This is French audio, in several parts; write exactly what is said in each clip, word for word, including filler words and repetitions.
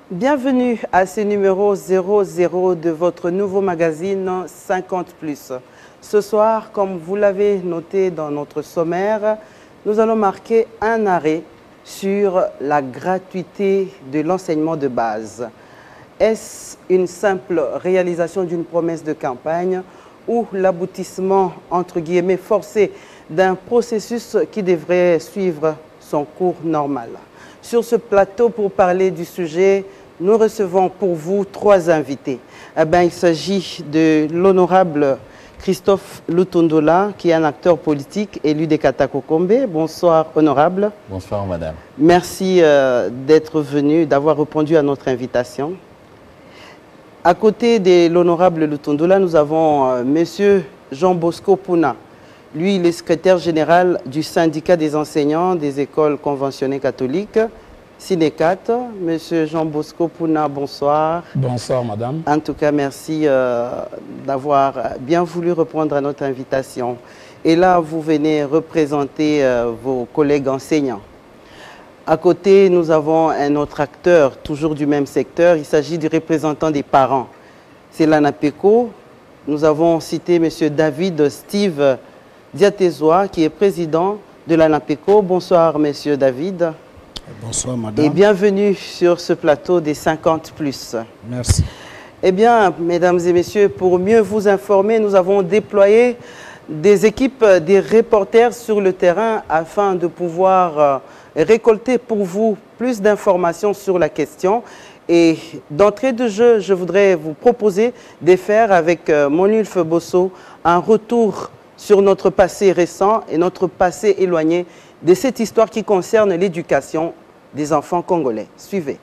Bienvenue à ce numéro zéro zéro de votre nouveau magazine cinquante plus. Ce soir, comme vous l'avez noté dans notre sommaire, nous allons marquer un arrêt sur la gratuité de l'enseignement de base. Est-ce une simple réalisation d'une promesse de campagne ou l'aboutissement, entre guillemets, forcé d'un processus qui devrait suivre son cours normal? Sur ce plateau, pour parler du sujet, nous recevons pour vous trois invités. Eh bien, il s'agit de l'honorable Christophe Lutondola, qui est un acteur politique élu des Katakokombe. Bonsoir, honorable. Bonsoir, madame. Merci euh, d'être venu, d'avoir répondu à notre invitation. À côté de l'honorable Lutondola, nous avons euh, monsieur Jean Bosco Puna. Lui, il est secrétaire général du syndicat des enseignants des écoles conventionnées catholiques, Sinecat. Monsieur Jean Bosco Puna, bonsoir. Bonsoir, madame. En tout cas, merci euh, d'avoir bien voulu répondre à notre invitation. Et là, vous venez représenter euh, vos collègues enseignants. À côté, nous avons un autre acteur, toujours du même secteur. Il s'agit du représentant des parents. C'est l'ANAPECO. Nous avons cité monsieur David Steve Diatezoa, qui est président de l'ANAPECO. Bonsoir, monsieur David. Bonsoir, madame. Et bienvenue sur ce plateau des cinquante plus. Merci. Eh bien, mesdames et messieurs, pour mieux vous informer, nous avons déployé des équipes, des reporters sur le terrain afin de pouvoir euh, récolter pour vous plus d'informations sur la question. Et d'entrée de jeu, je voudrais vous proposer de faire avec euh, Monulfe Bosso un retour sur notre passé récent et notre passé éloigné de cette histoire qui concerne l'éducation des enfants congolais. Suivez.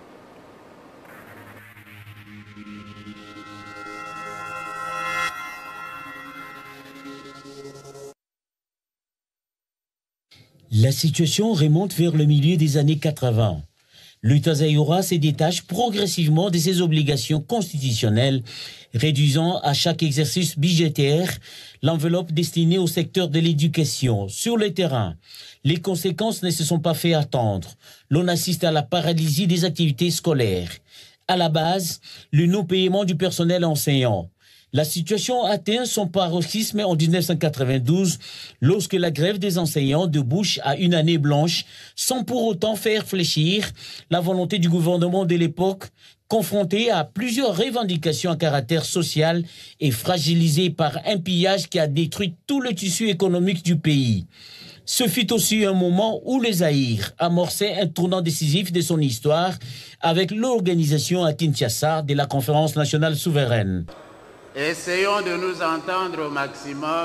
La situation remonte vers le milieu des années quatre-vingt. L'État zaïrois se détache progressivement de ses obligations constitutionnelles, réduisant à chaque exercice budgétaire l'enveloppe destinée au secteur de l'éducation. Sur le terrain, les conséquences ne se sont pas fait attendre. L'on assiste à la paralysie des activités scolaires. À la base, le non-paiement du personnel enseignant. La situation atteint son paroxysme en mille neuf cent quatre-vingt-douze, lorsque la grève des enseignants débouche à une année blanche, sans pour autant faire fléchir la volonté du gouvernement de l'époque, confronté à plusieurs revendications à caractère social et fragilisé par un pillage qui a détruit tout le tissu économique du pays. Ce fut aussi un moment où le Zaïre amorçait un tournant décisif de son histoire avec l'organisation à Kinshasa de la Conférence nationale souveraine. Essayons de nous entendre au maximum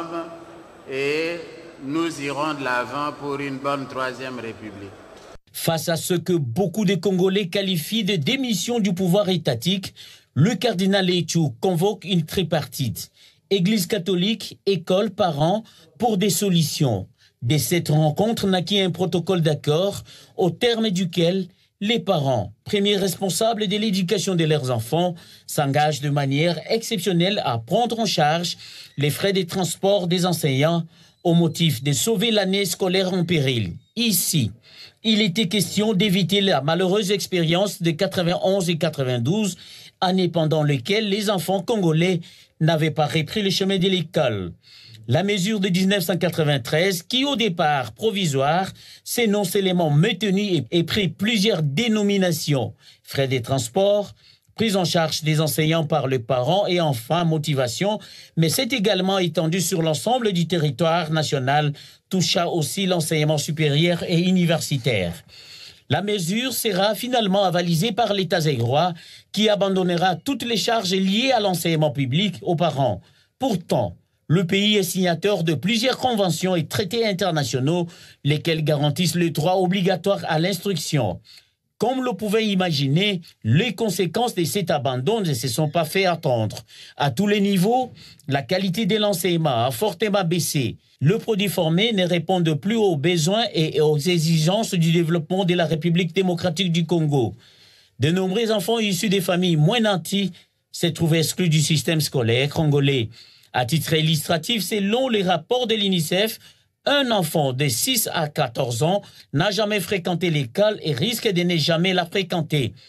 et nous irons de l'avant pour une bonne troisième République. Face à ce que beaucoup de Congolais qualifient de démission du pouvoir étatique, le cardinal Etchou convoque une tripartite. Église catholique, école, parents, pour des solutions. De cette rencontre naquit un protocole d'accord au terme duquel les parents, premiers responsables de l'éducation de leurs enfants, s'engagent de manière exceptionnelle à prendre en charge les frais de transport des enseignants au motif de sauver l'année scolaire en péril. Ici, il était question d'éviter la malheureuse expérience de quatre-vingt-onze et quatre-vingt-douze, années pendant lesquelles les enfants congolais n'avaient pas repris le chemin de l'école. La mesure de mille neuf cent quatre-vingt-treize, qui au départ provisoire, s'est non seulement maintenue et pris plusieurs dénominations, frais de transport, prise en charge des enseignants par les parents et enfin motivation, mais c'est également étendu sur l'ensemble du territoire national, touchant aussi l'enseignement supérieur et universitaire. La mesure sera finalement avalisée par l'État zaïrois qui abandonnera toutes les charges liées à l'enseignement public aux parents. Pourtant, le pays est signateur de plusieurs conventions et traités internationaux, lesquels garantissent le droit obligatoire à l'instruction. Comme le pouvait imaginer, les conséquences de cet abandon ne se sont pas fait attendre. À tous les niveaux, la qualité de l'enseignement a fortement baissé. Le produit formé ne répond plus aux besoins et aux exigences du développement de la République démocratique du Congo. De nombreux enfants issus des familles moins nantis se trouvent exclus du système scolaire congolais. À titre illustratif, selon les rapports de l'UNICEF, un enfant de six à quatorze ans n'a jamais fréquenté l'école et risque de ne jamais la fréquenter.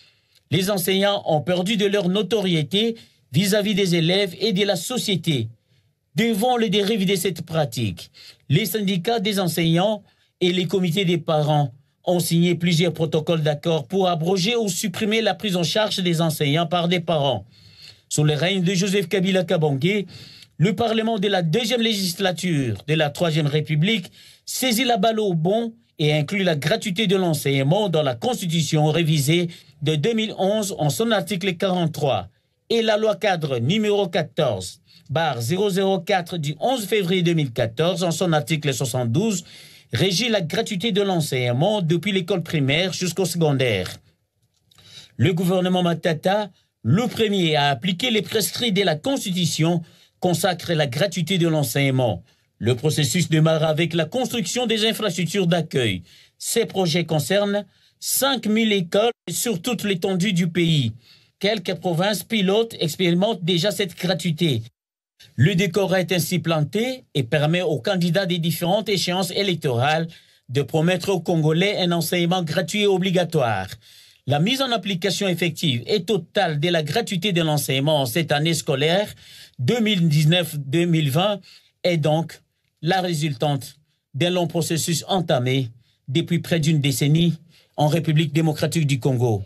Les enseignants ont perdu de leur notoriété vis-à-vis des élèves et de la société. Devant les dérives de cette pratique, les syndicats des enseignants et les comités des parents ont signé plusieurs protocoles d'accord pour abroger ou supprimer la prise en charge des enseignants par des parents. Sous le règne de Joseph Kabila Kabange, le Parlement de la deuxième législature de la Troisième République saisit la balle au bon et inclut la gratuité de l'enseignement dans la Constitution révisée de deux mille onze en son article quarante-trois et la loi cadre numéro quatorze barre zéro zéro quatre du onze février deux mille quatorze en son article soixante-douze régit la gratuité de l'enseignement depuis l'école primaire jusqu'au secondaire. Le gouvernement Matata, le premier à appliquer les prescrits de la Constitution, consacre la gratuité de l'enseignement. Le processus démarre avec la construction des infrastructures d'accueil. Ces projets concernent cinq mille écoles sur toute l'étendue du pays. Quelques provinces pilotes expérimentent déjà cette gratuité. Le décor est ainsi planté et permet aux candidats des différentes échéances électorales de promettre aux Congolais un enseignement gratuit et obligatoire. La mise en application effective et totale de la gratuité de l'enseignement en cette année scolaire deux mille dix-neuf deux mille vingt est donc la résultante d'un long processus entamé depuis près d'une décennie en République démocratique du Congo.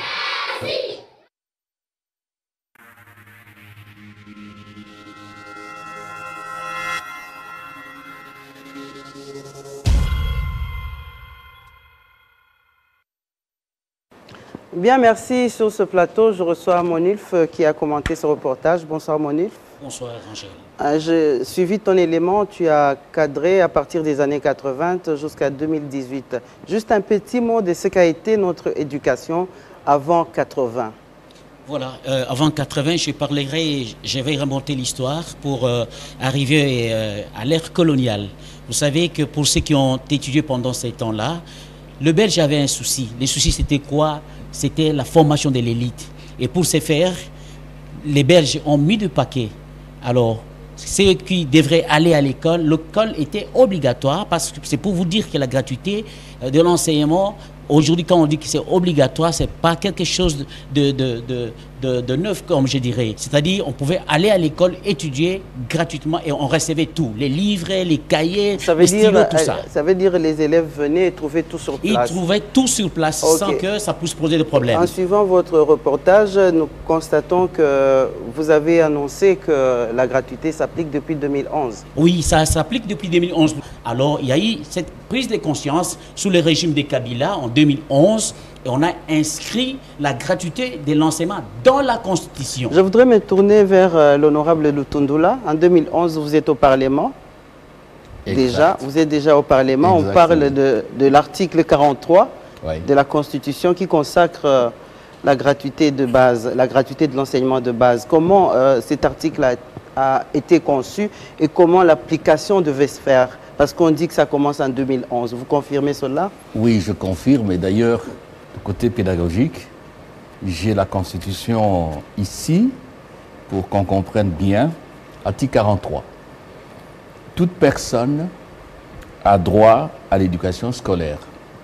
Bien, merci. Sur ce plateau, je reçois Monulf qui a commenté ce reportage. Bonsoir Monulf. Bonsoir Angèle. Euh, J'ai suivi ton élément, tu as cadré à partir des années quatre-vingt jusqu'à deux mille dix-huit. Juste un petit mot de ce qu'a été notre éducation avant quatre-vingt. Voilà, euh, avant quatre-vingt, je parlerai, je vais remonter l'histoire pour euh, arriver euh, à l'ère coloniale. Vous savez que pour ceux qui ont étudié pendant ces temps-là, le Belge avait un souci. Le souci, c'était quoi? C'était la formation de l'élite. Et pour ce faire, les Belges ont mis du paquet. Alors, ceux qui devraient aller à l'école, l'école était obligatoire parce que c'est pour vous dire que la gratuité de l'enseignement, aujourd'hui, quand on dit que c'est obligatoire, ce n'est pas quelque chose de, de, de, de, de neuf, comme je dirais. C'est-à-dire, on pouvait aller à l'école, étudier gratuitement et on recevait tout. Les livres, les cahiers, ça veut les dire, stylos, tout ça. Ça veut dire que les élèves venaient et trouvaient tout sur place. Ils trouvaient tout sur place okay. sans que ça puisse poser de problème. En suivant votre reportage, nous constatons que vous avez annoncé que la gratuité s'applique depuis deux mille onze. Oui, ça s'applique depuis deux mille onze. Alors, il y a eu cette prise de conscience sous le régime de Kabila en deux mille onze et on a inscrit la gratuité de l'enseignement dans la Constitution. Je voudrais me tourner vers euh, l'honorable Lutundula. En deux mille onze, vous êtes au Parlement. Exact. Déjà, vous êtes déjà au Parlement. Exactement. On parle de, de l'article quarante-trois oui. de la Constitution qui consacre euh, la gratuité de base, la gratuité de l'enseignement de base. Comment euh, cet article a, a été conçu et comment l'application devait se faire? Parce qu'on dit que ça commence en deux mille onze. Vous confirmez cela? Oui, je confirme. Et d'ailleurs, du côté pédagogique, j'ai la Constitution ici pour qu'on comprenne bien. Article quarante-trois. Toute personne a droit à l'éducation scolaire.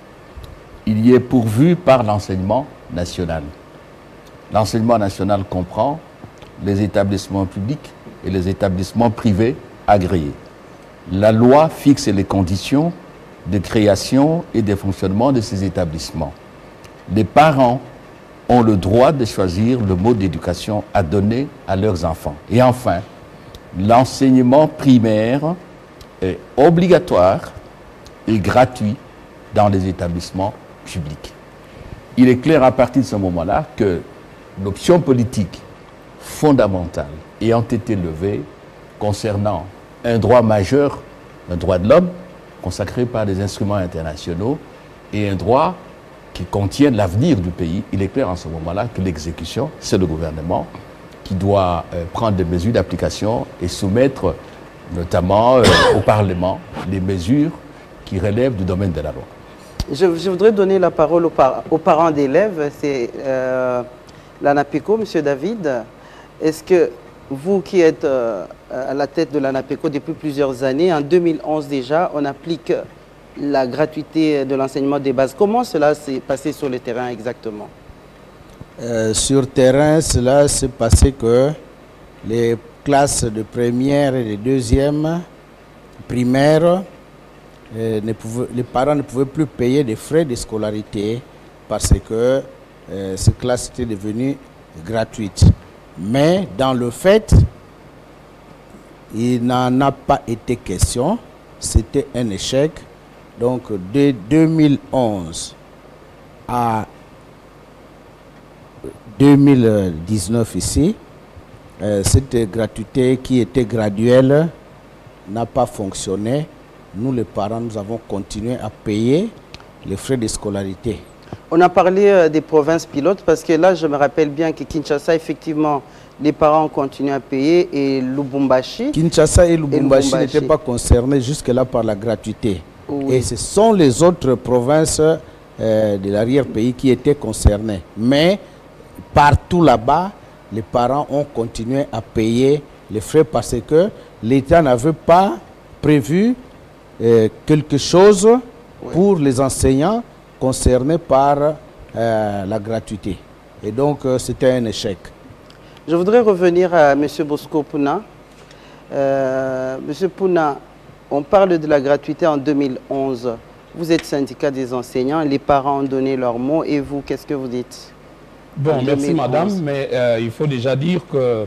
Il y est pourvu par l'enseignement national. L'enseignement national comprend les établissements publics et les établissements privés agréés. La loi fixe les conditions de création et de fonctionnement de ces établissements. Les parents ont le droit de choisir le mode d'éducation à donner à leurs enfants. Et enfin, l'enseignement primaire est obligatoire et gratuit dans les établissements publics. Il est clair à partir de ce moment-là que l'option politique fondamentale ayant été levée concernant un droit majeur, un droit de l'homme, consacré par des instruments internationaux, et un droit qui contient l'avenir du pays. Il est clair en ce moment-là que l'exécution, c'est le gouvernement qui doit euh, prendre des mesures d'application et soumettre notamment euh, au Parlement les mesures qui relèvent du domaine de la loi. Je, je voudrais donner la parole aux, par aux parents d'élèves. C'est euh, l'ANAPECO, M. David. Est-ce que vous qui êtes euh, à la tête de l'ANAPECO depuis plusieurs années, en deux mille onze déjà, on applique la gratuité de l'enseignement des bases. Comment cela s'est passé sur le terrain exactement? Euh, sur terrain, cela s'est passé que les classes de première et de deuxième primaire, euh, ne pouvaient, les parents ne pouvaient plus payer des frais de scolarité parce que euh, ces classes étaient devenues gratuites. Mais dans le fait, il n'en a pas été question. C'était un échec. Donc de deux mille onze à deux mille dix-neuf ici, euh, cette gratuité qui était graduelle n'a pas fonctionné. Nous, les parents, nous avons continué à payer les frais de scolarité. On a parlé euh, des provinces pilotes parce que là, je me rappelle bien que Kinshasa, effectivement, les parents ont continué à payer et Lubumbashi. Kinshasa et Lubumbashi, Lubumbashi. n'étaient pas concernés jusque-là par la gratuité. Oui. Et ce sont les autres provinces euh, de l'arrière-pays qui étaient concernées. Mais partout là-bas, les parents ont continué à payer les frais parce que l'État n'avait pas prévu euh, quelque chose oui. pour les enseignants concernés par euh, la gratuité. Et donc, euh, c'était un échec. Je voudrais revenir à M. Bosco Puna. Euh, M. Puna, on parle de la gratuité en deux mille onze. Vous êtes syndicat des enseignants, les parents ont donné leur mot et vous, qu'est-ce que vous dites? Bon, merci madame, mais euh, il faut déjà dire que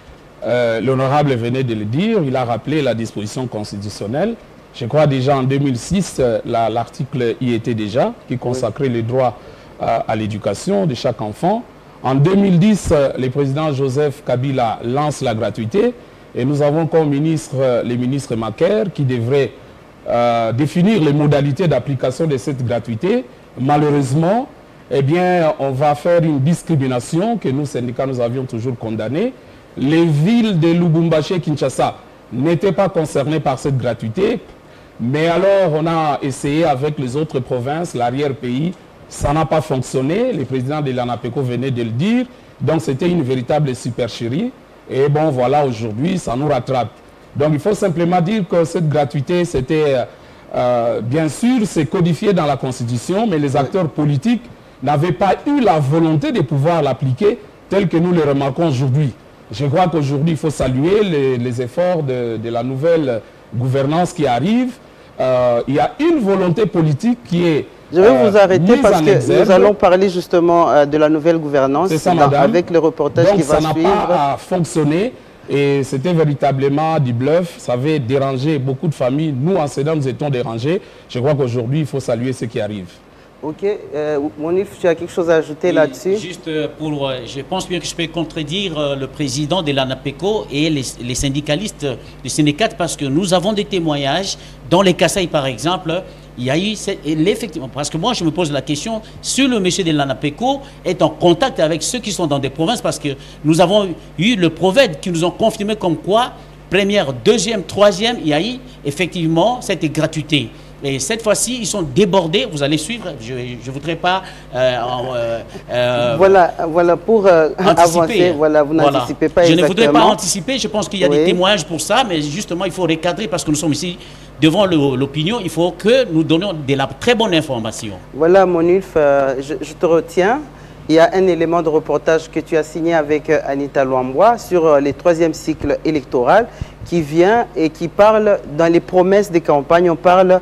euh, l'honorable venait de le dire, il a rappelé la disposition constitutionnelle. Je crois déjà en deux mille six, euh, l'article y était déjà, qui consacrait oui. les droits euh, à l'éducation de chaque enfant. En deux mille dix, euh, le président Joseph Kabila lance la gratuité et nous avons comme ministre euh, le ministre Macaire qui devrait euh, définir les modalités d'application de cette gratuité. Malheureusement, eh bien, on va faire une discrimination que nous, syndicats, nous avions toujours condamnée. Les villes de Lubumbashi et Kinshasa n'étaient pas concernées par cette gratuité. Mais alors, on a essayé avec les autres provinces, l'arrière-pays, ça n'a pas fonctionné. Le président de l'ANAPECO venait de le dire. Donc, c'était une véritable supercherie. Et bon, voilà, aujourd'hui, ça nous rattrape. Donc, il faut simplement dire que cette gratuité, c'était, euh, bien sûr, c'est codifié dans la Constitution, mais les acteurs politiques n'avaient pas eu la volonté de pouvoir l'appliquer tel que nous le remarquons aujourd'hui. Je crois qu'aujourd'hui, il faut saluer les, les efforts de, de la nouvelle gouvernance qui arrive. Euh, il y a une volonté politique qui est Je vais euh, vous arrêter parce que exergue. Nous allons parler justement euh, de la nouvelle gouvernance ça, dans, avec le reportage Donc, qui va suivre. suivre. Ça n'a pas fonctionné et c'était véritablement du bluff. Ça avait dérangé beaucoup de familles. Nous, enseignants, nous étions dérangés. Je crois qu'aujourd'hui, il faut saluer ce qui arrive. Ok. Euh, Monif, tu as quelque chose à ajouter là-dessus? Juste pour... Euh, je pense bien que je peux contredire euh, le président de l'ANAPECO et les, les syndicalistes du syndicat parce que nous avons des témoignages. Dans les Kasaï, par exemple, il y a eu... Effectivement, parce que moi, je me pose la question, si le monsieur de l'ANAPECO est en contact avec ceux qui sont dans des provinces, parce que nous avons eu le prophète qui nous ont confirmé comme quoi, première, deuxième, troisième, il y a eu effectivement cette gratuité. Et cette fois-ci, ils sont débordés. Vous allez suivre. Je ne voudrais pas... Euh, euh, euh, voilà, voilà, pour euh, avancer, voilà, vous voilà. n'anticipez pas Je exactement. ne voudrais pas anticiper. Je pense qu'il y a oui. des témoignages pour ça. Mais justement, il faut recadrer parce que nous sommes ici devant l'opinion. Il faut que nous donnions de la très bonne information. Voilà, Monulf, euh, je, je te retiens. Il y a un élément de reportage que tu as signé avec Anita Luambois sur euh, les troisième cycles électoral qui vient et qui parle, dans les promesses des campagnes, on parle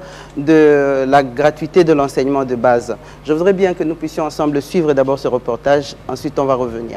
de la gratuité de l'enseignement de base. Je voudrais bien que nous puissions ensemble suivre d'abord ce reportage, ensuite on va revenir.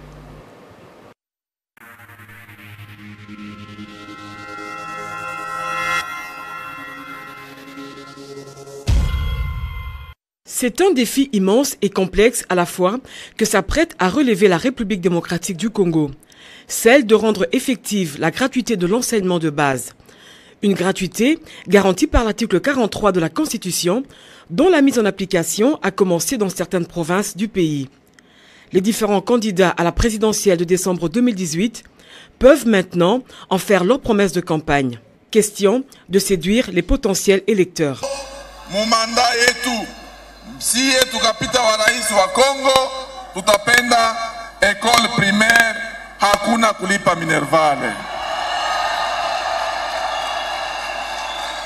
C'est un défi immense et complexe à la fois que s'apprête à relever la République démocratique du Congo. Celle de rendre effective la gratuité de l'enseignement de base. Une gratuité garantie par l'article quarante-trois de la Constitution, dont la mise en application a commencé dans certaines provinces du pays. Les différents candidats à la présidentielle de décembre deux mille dix-huit peuvent maintenant en faire leur promesse de campagne. Question de séduire les potentiels électeurs. Mon mandat est tout. Si yetu kapita wa rais wa Congo, tutapenda école primaire, hakuna kulipa minervale.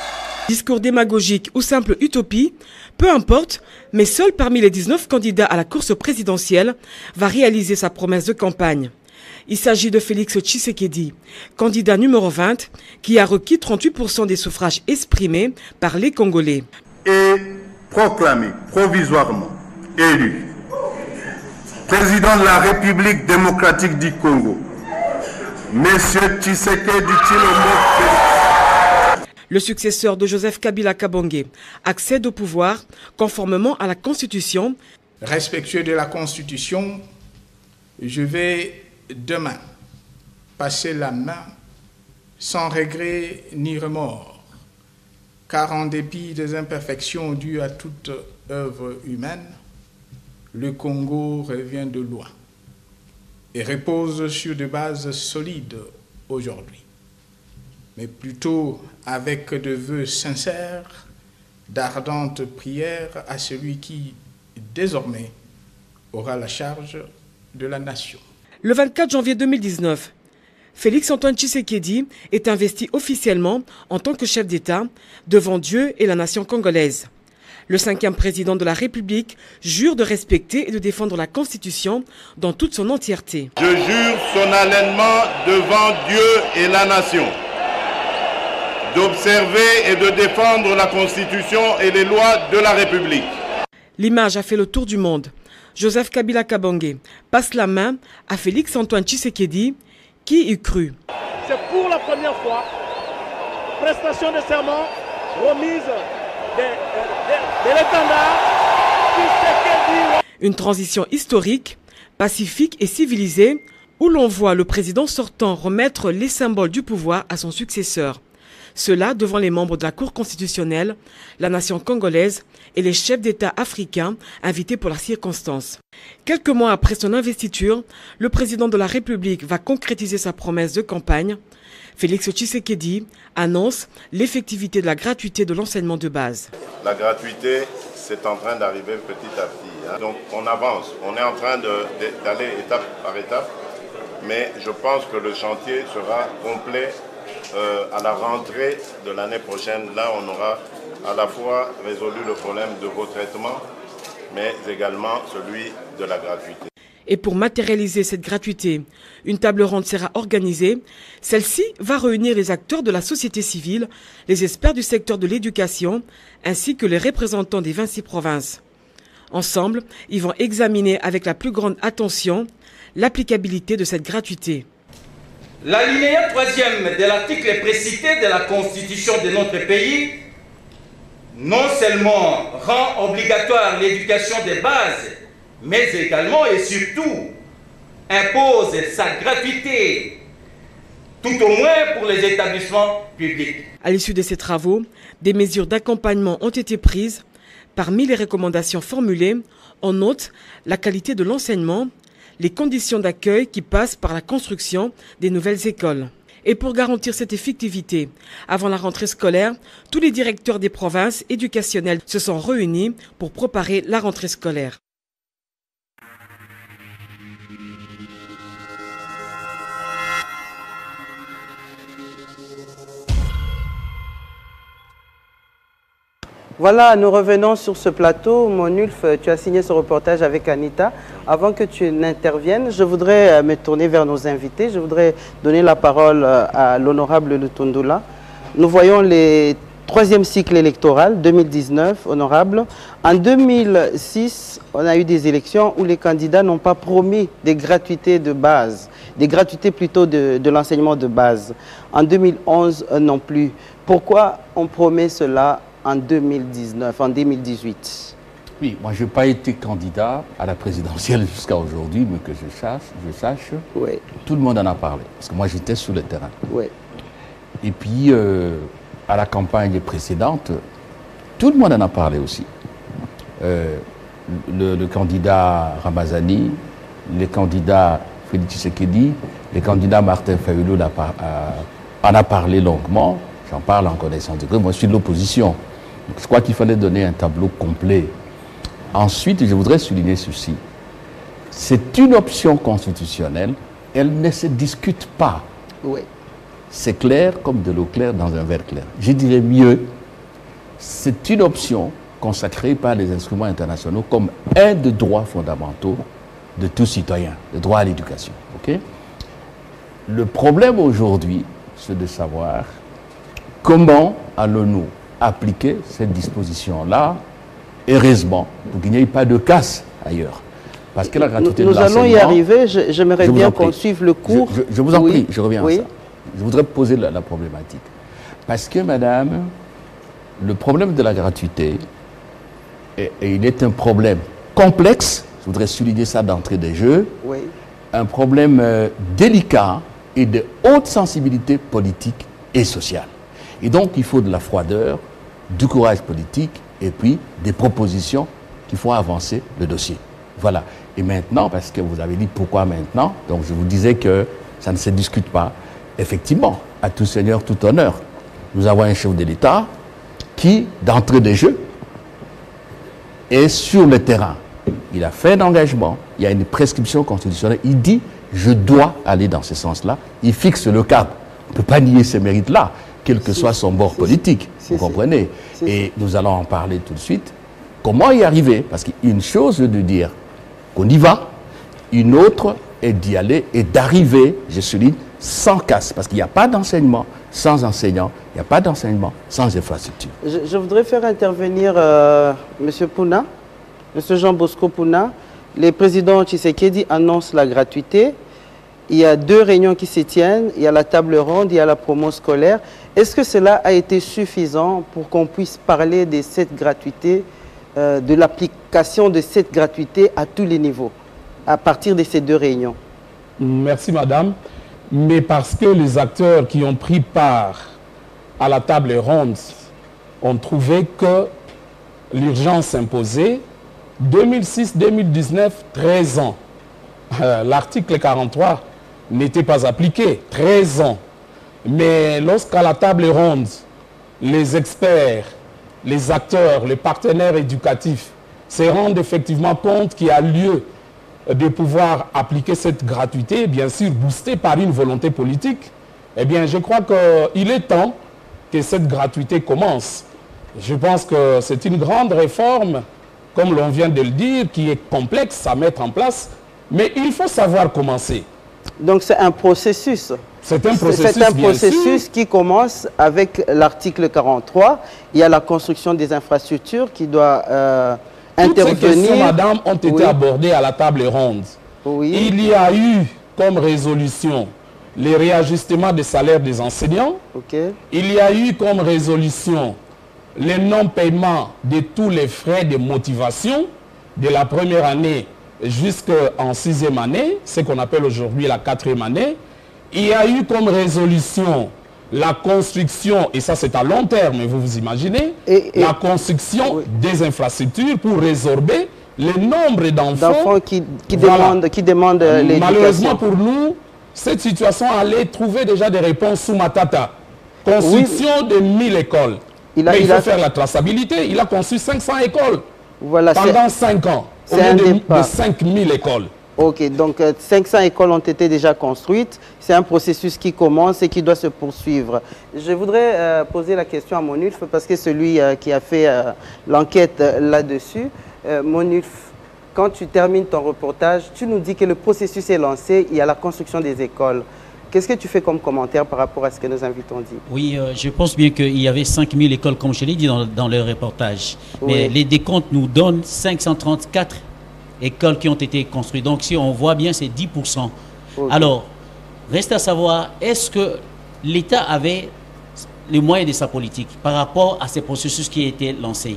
Discours démagogique ou simple utopie, peu importe, mais seul parmi les dix-neuf candidats à la course présidentielle va réaliser sa promesse de campagne. Il s'agit de Félix Tshisekedi, candidat numéro vingt, qui a requis trente-huit pour cent des suffrages exprimés par les Congolais. Et proclamé provisoirement élu président de la République démocratique du Congo, Monsieur Tshisekedi Tshilombo Félix. Le successeur de Joseph Kabila Kabange accède au pouvoir conformément à la Constitution. Respectueux de la Constitution, je vais demain passer la main sans regret ni remords, car en dépit des imperfections dues à toute œuvre humaine, le Congo revient de loin et repose sur des bases solides aujourd'hui, mais plutôt avec de vœux sincères, d'ardentes prières à celui qui, désormais, aura la charge de la nation. Le vingt-quatre janvier deux mille dix-neuf, Félix Antoine Tshisekedi est investi officiellement en tant que chef d'État devant Dieu et la nation congolaise. Le cinquième président de la République jure de respecter et de défendre la Constitution dans toute son entièreté. Je jure solennellement devant Dieu et la nation d'observer et de défendre la Constitution et les lois de la République. L'image a fait le tour du monde. Joseph Kabila Kabange passe la main à Félix Antoine Tshisekedi, qui y crut. C'est pour la première fois, prestation de serment, remise de, de, de, de l'étendard Tshisekedi. Une transition historique, pacifique et civilisée, où l'on voit le président sortant remettre les symboles du pouvoir à son successeur. Cela devant les membres de la Cour constitutionnelle, la nation congolaise et les chefs d'État africains invités pour la circonstance. Quelques mois après son investiture, le président de la République va concrétiser sa promesse de campagne. Félix Tshisekedi annonce l'effectivité de la gratuité de l'enseignement de base. La gratuité, c'est en train d'arriver petit à petit. Hein. Donc on avance, on est en train d'aller étape par étape, mais je pense que le chantier sera complet Euh, à la rentrée de l'année prochaine. Là, on aura à la fois résolu le problème de retraitement, mais également celui de la gratuité. Et pour matérialiser cette gratuité, une table ronde sera organisée. Celle-ci va réunir les acteurs de la société civile, les experts du secteur de l'éducation, ainsi que les représentants des vingt-six provinces. Ensemble, ils vont examiner avec la plus grande attention l'applicabilité de cette gratuité. L'alinéa troisième de l'article précité de la Constitution de notre pays non seulement rend obligatoire l'éducation de base, mais également et surtout impose sa gratuité, tout au moins pour les établissements publics. À l'issue de ces travaux, des mesures d'accompagnement ont été prises. Parmi les recommandations formulées, on note la qualité de l'enseignement, les conditions d'accueil qui passent par la construction des nouvelles écoles. Et pour garantir cette effectivité, avant la rentrée scolaire, tous les directeurs des provinces éducationnelles se sont réunis pour préparer la rentrée scolaire. Voilà, nous revenons sur ce plateau. Monulf, tu as signé ce reportage avec Anita. Avant que tu n'interviennes, je voudrais me tourner vers nos invités. Je voudrais donner la parole à l'honorable Lutundula. Nous voyons le troisième cycle électoral, deux mille dix-neuf, honorable. En deux mille six, on a eu des élections où les candidats n'ont pas promis des gratuités de base, des gratuités plutôt de, de l'enseignement de base. En deux mille onze, non plus. Pourquoi on promet cela en deux mille dix-neuf, en deux mille dix-huit? Oui, moi je n'ai pas été candidat à la présidentielle jusqu'à aujourd'hui, mais que je sache, je sache oui. Tout le monde en a parlé, parce que moi j'étais sur le terrain. Oui. Et puis, euh, à la campagne précédente, tout le monde en a parlé aussi. Euh, le, le candidat Ramazani, le candidat Félix Tshisekedi, le candidat Martin Fayulu en a parlé longuement. J'en parle en connaissance de cause. Moi, je suis de l'opposition. Je crois qu'il fallait donner un tableau complet. Ensuite, je voudrais souligner ceci. C'est une option constitutionnelle. Elle ne se discute pas. Oui. C'est clair comme de l'eau claire dans un verre clair. Je dirais mieux, c'est une option consacrée par les instruments internationaux comme un des droits fondamentaux de tout citoyen, le droit à l'éducation. Okay? Le problème aujourd'hui, c'est de savoir comment allons-nous appliquer cette disposition-là, heureusement, pour qu'il n'y ait pas de casse ailleurs. Parce que la gratuité nous, de nous allons y arriver, j'aimerais je bien qu'on suive le cours. Je, je, je vous en oui. prie, je reviens oui. à ça. Je voudrais poser la, la problématique. Parce que, madame, le problème de la gratuité, et, et il est un problème complexe, je voudrais souligner ça d'entrée des jeux, oui. un problème euh, délicat et de haute sensibilité politique et sociale. Et donc, il faut de la froideur, du courage politique et puis des propositions qui font avancer le dossier. Voilà. Et maintenant, parce que vous avez dit pourquoi maintenant, donc je vous disais que ça ne se discute pas. Effectivement, à tout seigneur, tout honneur, nous avons un chef de l'État qui, d'entrée des jeux, est sur le terrain. Il a fait un engagement, il y a une prescription constitutionnelle, il dit « je dois aller dans ce sens-là », il fixe le cap. On ne peut pas nier ces mérites-là, quel que soit son bord politique, vous comprenez. Et nous allons en parler tout de suite. Comment y arriver? Parce qu'une chose est de dire qu'on y va, une autre est d'y aller et d'arriver, je souligne, sans casse. Parce qu'il n'y a pas d'enseignement sans enseignants, il n'y a pas d'enseignement sans infrastructure. Je, je voudrais faire intervenir euh, M. Pouna, M. Jean Bosco Pouna. Le président Tshisekedi annonce la gratuité. Il y a deux réunions qui se tiennent. Il y a la table ronde, il y a la promo scolaire. Est-ce que cela a été suffisant pour qu'on puisse parler de cette gratuité, euh, de l'application de cette gratuité à tous les niveaux, à partir de ces deux réunions? Merci, madame. Mais parce que les acteurs qui ont pris part à la table ronde ont trouvé que l'urgence s'imposait, deux mille six deux mille dix-neuf, treize ans. Euh, L'article quarante-trois n'était pas appliqué, treize ans. Mais lorsqu'à la table ronde, les experts, les acteurs, les partenaires éducatifs se rendent effectivement compte qu'il y a lieu de pouvoir appliquer cette gratuité, bien sûr boostée par une volonté politique, eh bien je crois qu'il est temps que cette gratuité commence. Je pense que c'est une grande réforme, comme l'on vient de le dire, qui est complexe à mettre en place, mais il faut savoir commencer. Donc c'est un processus. C'est un processus, C'est un processus qui commence avec l'article quarante-trois. Il y a la construction des infrastructures qui doit euh, Toutes intervenir. ces questions, madame, ont été oui. abordées à la table ronde. Oui. Il y a eu comme résolution les réajustements des salaires des enseignants. Okay. Il y a eu comme résolution le non-paiement de tous les frais de motivation de la première année jusqu'en sixième année, ce qu'on appelle aujourd'hui la quatrième année. Il y a eu comme résolution la construction, et ça c'est à long terme, vous vous imaginez, et, et, la construction oui. des infrastructures pour résorber le nombre d'enfants qui, qui voilà. demandent, qui demandent l'éducation. Malheureusement pour nous, cette situation allait trouver déjà des réponses sous Matata. Construction oui. de mille écoles. Il a, Mais il, il faut a... faire la traçabilité. Il a construit cinq cents écoles voilà, pendant cinq ans, au lieu de, de cinq mille écoles. Ok, donc euh, cinq cents écoles ont été déjà construites. C'est un processus qui commence et qui doit se poursuivre. Je voudrais euh, poser la question à Monulf, parce que celui euh, qui a fait euh, l'enquête euh, là-dessus. Euh, Monulf, quand tu termines ton reportage, tu nous dis que le processus est lancé, il y a la construction des écoles. Qu'est-ce que tu fais comme commentaire par rapport à ce que nos invités ont dit? Oui, euh, je pense bien qu'il y avait cinq mille écoles, comme je l'ai dit dans, dans le reportage. Oui. Mais les décomptes nous donnent cinq cent trente-quatre écoles qui ont été construites. Donc, si on voit bien, c'est dix pour cent. Okay. Alors, reste à savoir, est-ce que l'État avait les moyens de sa politique par rapport à ces processus qui ont été lancés?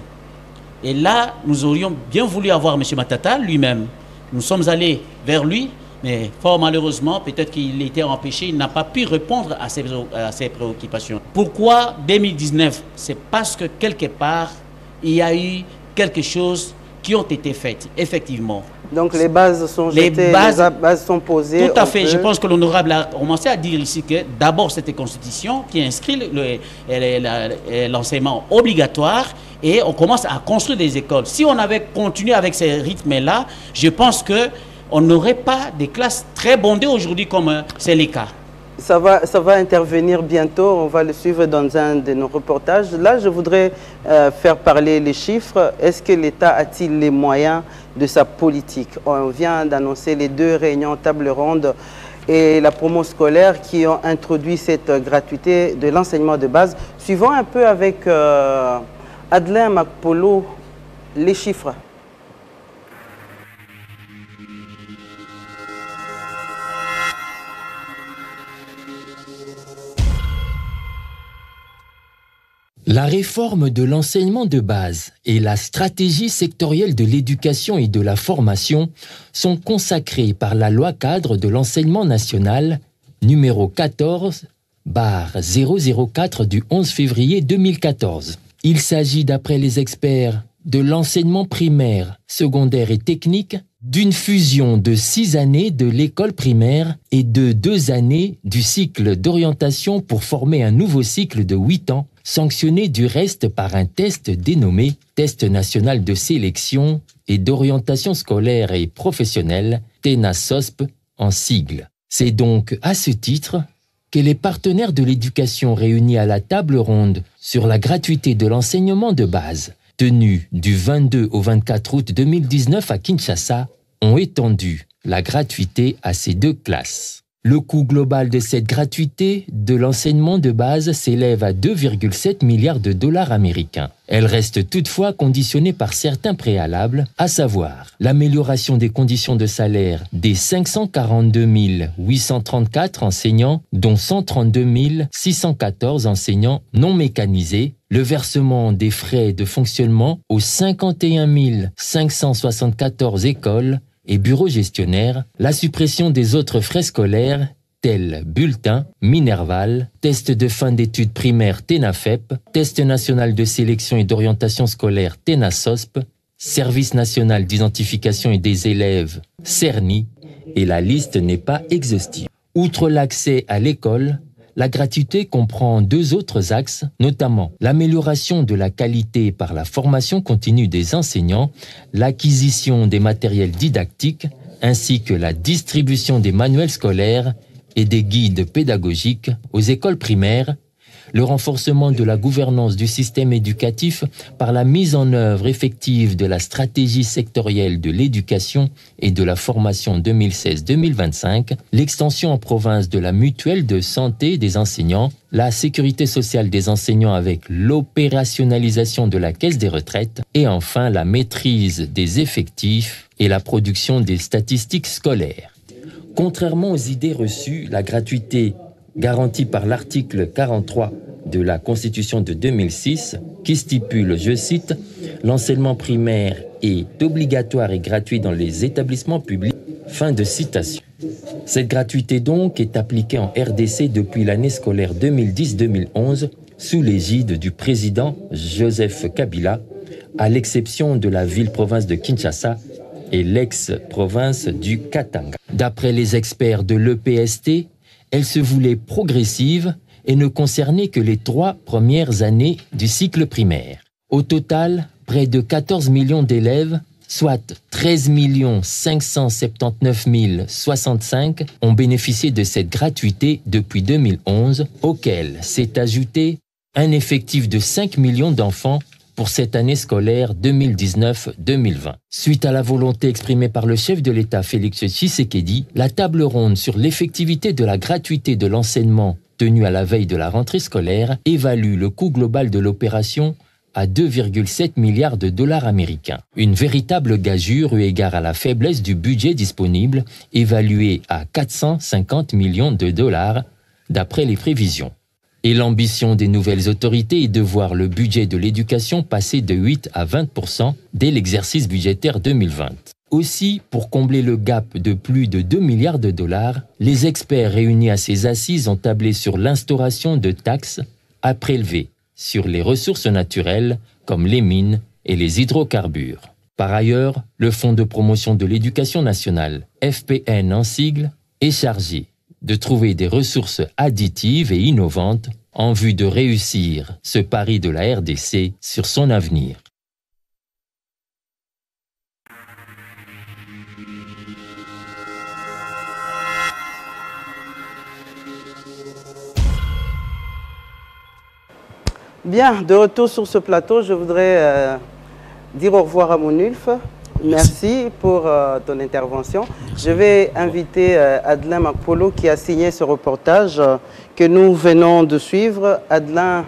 Et là, nous aurions bien voulu avoir M. Matata lui-même. Nous sommes allés vers lui, mais fort malheureusement, peut-être qu'il était empêché, il n'a pas pu répondre à ses, à ses préoccupations. Pourquoi deux mille dix-neuf? C'est parce que quelque part, il y a eu quelque chose qui ont été faites, effectivement. Donc les bases sont les jetées, bases, les bases sont posées. Tout à fait. Peut... Je pense que l'honorable a commencé à dire ici que d'abord cette constitution qui inscrit l'enseignement obligatoire et on commence à construire des écoles. Si on avait continué avec ces rythmes-là, je pense qu'on n'aurait pas des classes très bondées aujourd'hui comme c'est le cas. Ça va, ça va intervenir bientôt, on va le suivre dans un de nos reportages. Là, je voudrais euh, faire parler les chiffres. Est-ce que l'État a-t-il les moyens de sa politique? On vient d'annoncer les deux réunions table ronde et la promo scolaire qui ont introduit cette gratuité de l'enseignement de base. Suivons un peu avec euh, Adelin Makpolo les chiffres. La réforme de l'enseignement de base et la stratégie sectorielle de l'éducation et de la formation sont consacrées par la loi cadre de l'enseignement national numéro quatorze zéro zéro quatre du onze février deux mille quatorze. Il s'agit, d'après les experts, de l'enseignement primaire, secondaire et technique, d'une fusion de six années de l'école primaire et de deux années du cycle d'orientation pour former un nouveau cycle de huit ans, sanctionné du reste par un test dénommé Test national de sélection et d'orientation scolaire et professionnelle, TENA-SOSP en sigle. C'est donc à ce titre que les partenaires de l'éducation réunis à la table ronde sur la gratuité de l'enseignement de base, tenue du vingt-deux au vingt-quatre août deux mille dix-neuf à Kinshasa, ont étendu la gratuité à ces deux classes. Le coût global de cette gratuité de l'enseignement de base s'élève à deux virgule sept milliards de dollars américains. Elle reste toutefois conditionnée par certains préalables, à savoir l'amélioration des conditions de salaire des cinq cent quarante-deux mille huit cent trente-quatre enseignants, dont cent trente-deux mille six cent quatorze enseignants non mécanisés, le versement des frais de fonctionnement aux cinquante et un mille cinq cent soixante-quatorze écoles et bureaux gestionnaires, la suppression des autres frais scolaires tels bulletins, Minerval, test de fin d'études primaires TENAFEP, test national de sélection et d'orientation scolaire TENA-SOSP, service national d'identification et des élèves CERNI, et la liste n'est pas exhaustive. Outre l'accès à l'école, la gratuité comprend deux autres axes, notamment l'amélioration de la qualité par la formation continue des enseignants, l'acquisition des matériels didactiques, ainsi que la distribution des manuels scolaires et des guides pédagogiques aux écoles primaires, le renforcement de la gouvernance du système éducatif par la mise en œuvre effective de la stratégie sectorielle de l'éducation et de la formation deux mille seize deux mille vingt-cinq, l'extension en province de la mutuelle de santé des enseignants, la sécurité sociale des enseignants avec l'opérationnalisation de la caisse des retraites et enfin la maîtrise des effectifs et la production des statistiques scolaires. Contrairement aux idées reçues, la gratuité garantie par l'article quarante-trois de la Constitution de deux mille six, qui stipule, je cite, « L'enseignement primaire est obligatoire et gratuit dans les établissements publics ». Fin de citation. Cette gratuité donc est appliquée en R D C depuis l'année scolaire deux mille dix deux mille onze sous l'égide du président Joseph Kabila, à l'exception de la ville-province de Kinshasa et l'ex-province du Katanga. D'après les experts de l'E P S T, elle se voulait progressive et ne concernait que les trois premières années du cycle primaire. Au total, près de quatorze millions d'élèves, soit treize millions cinq cent soixante-dix-neuf mille soixante-cinq, ont bénéficié de cette gratuité depuis deux mille onze, auquel s'est ajouté un effectif de cinq millions d'enfants pour cette année scolaire deux mille dix-neuf deux mille vingt. Suite à la volonté exprimée par le chef de l'État Félix Tshisekedi, la table ronde sur l'effectivité de la gratuité de l'enseignement tenue à la veille de la rentrée scolaire évalue le coût global de l'opération à deux virgule sept milliards de dollars américains. Une véritable gageure eu égard à la faiblesse du budget disponible, évalué à quatre cent cinquante millions de dollars d'après les prévisions. Et l'ambition des nouvelles autorités est de voir le budget de l'éducation passer de huit à vingt pour cent dès l'exercice budgétaire deux mille vingt. Aussi, pour combler le gap de plus de deux milliards de dollars, les experts réunis à ces assises ont tablé sur l'instauration de taxes à prélever sur les ressources naturelles comme les mines et les hydrocarbures. Par ailleurs, le Fonds de promotion de l'éducation nationale, F P N en sigle, est chargé de trouver des ressources additives et innovantes en vue de réussir ce pari de la R D C sur son avenir. Bien, de retour sur ce plateau, je voudrais euh, dire au revoir à Mounulf. Merci pour euh, ton intervention. Je vais inviter euh, Adelin Makpolo qui a signé ce reportage euh, que nous venons de suivre. Adelin,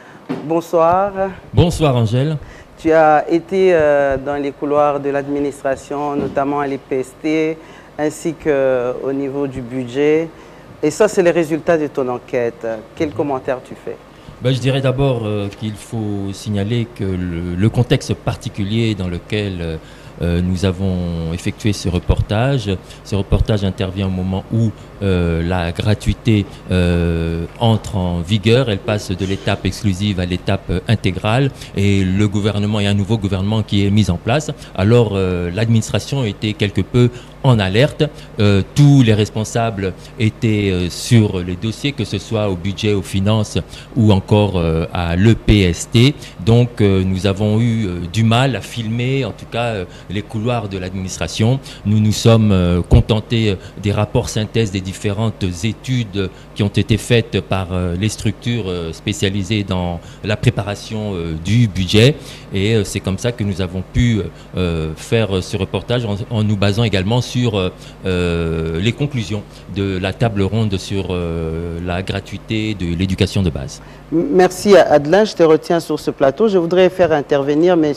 bonsoir. Bonsoir Angèle. Tu as été euh, dans les couloirs de l'administration, notamment à l'I P S T, ainsi qu'au niveau du budget. Et ça, c'est les résultats de ton enquête. Quel commentaire tu fais? Ben, je dirais d'abord euh, qu'il faut signaler que le, le contexte particulier dans lequel euh, Euh, nous avons effectué ce reportage. Ce reportage intervient au moment où euh, la gratuité euh, entre en vigueur. Elle passe de l'étape exclusive à l'étape euh, intégrale et le gouvernement, il y a un nouveau gouvernement qui est mis en place. Alors euh, l'administration était quelque peu en alerte. Euh, tous les responsables étaient euh, sur les dossiers, que ce soit au budget, aux finances ou encore euh, à l'E P S T. Donc euh, nous avons eu euh, du mal à filmer, en tout cas, euh, les couloirs de l'administration. Nous nous sommes euh, contentés euh, des rapports synthèses des différentes études qui ont été faites par euh, les structures euh, spécialisées dans la préparation euh, du budget. Et euh, c'est comme ça que nous avons pu euh, faire ce reportage en, en nous basant également sur sur euh, les conclusions de la table ronde sur euh, la gratuité de l'éducation de base. Merci Adelin, je te retiens sur ce plateau. Je voudrais faire intervenir M.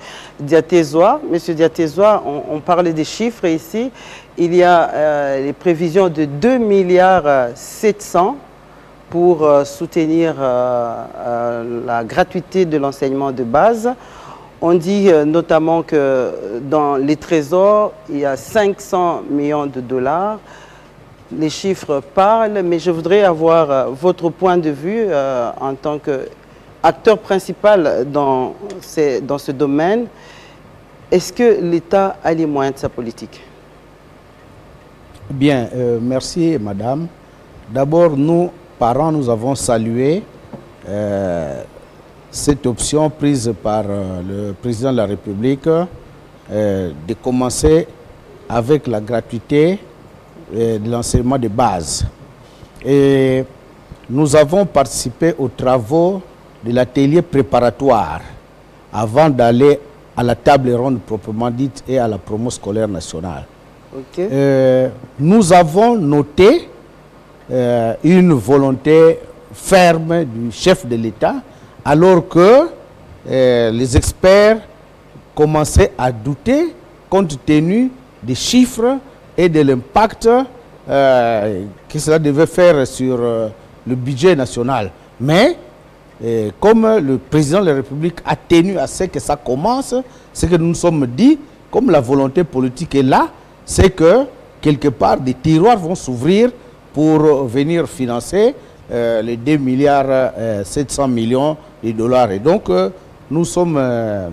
Diatézoa. M. Diatézoa, on, on parlait des chiffres ici. Il y a euh, les prévisions de deux milliards sept cents pour euh, soutenir euh, euh, la gratuité de l'enseignement de base. On dit euh, notamment que dans les trésors, il y a cinq cents millions de dollars. Les chiffres parlent, mais je voudrais avoir euh, votre point de vue euh, en tant qu'acteur principal dans, ces, dans ce domaine. Est-ce que l'État a les moyens de sa politique? Bien, euh, merci madame. D'abord, nous, parents, nous avons salué euh, cette option prise par euh, le président de la République euh, de commencer avec la gratuité euh, de l'enseignement de base. Et nous avons participé aux travaux de l'atelier préparatoire avant d'aller à la table ronde proprement dite et à la promo scolaire nationale. Okay. Euh, nous avons noté euh, une volonté ferme du chef de l'État, alors que euh, les experts commençaient à douter compte tenu des chiffres et de l'impact euh, que cela devait faire sur euh, le budget national. Mais euh, comme le président de la République a tenu à ce que ça commence, ce que nous nous sommes dit, comme la volonté politique est là, c'est que quelque part des tiroirs vont s'ouvrir pour venir financer euh, les deux milliards sept cents millions de dollars. Et donc euh, nous sommes euh,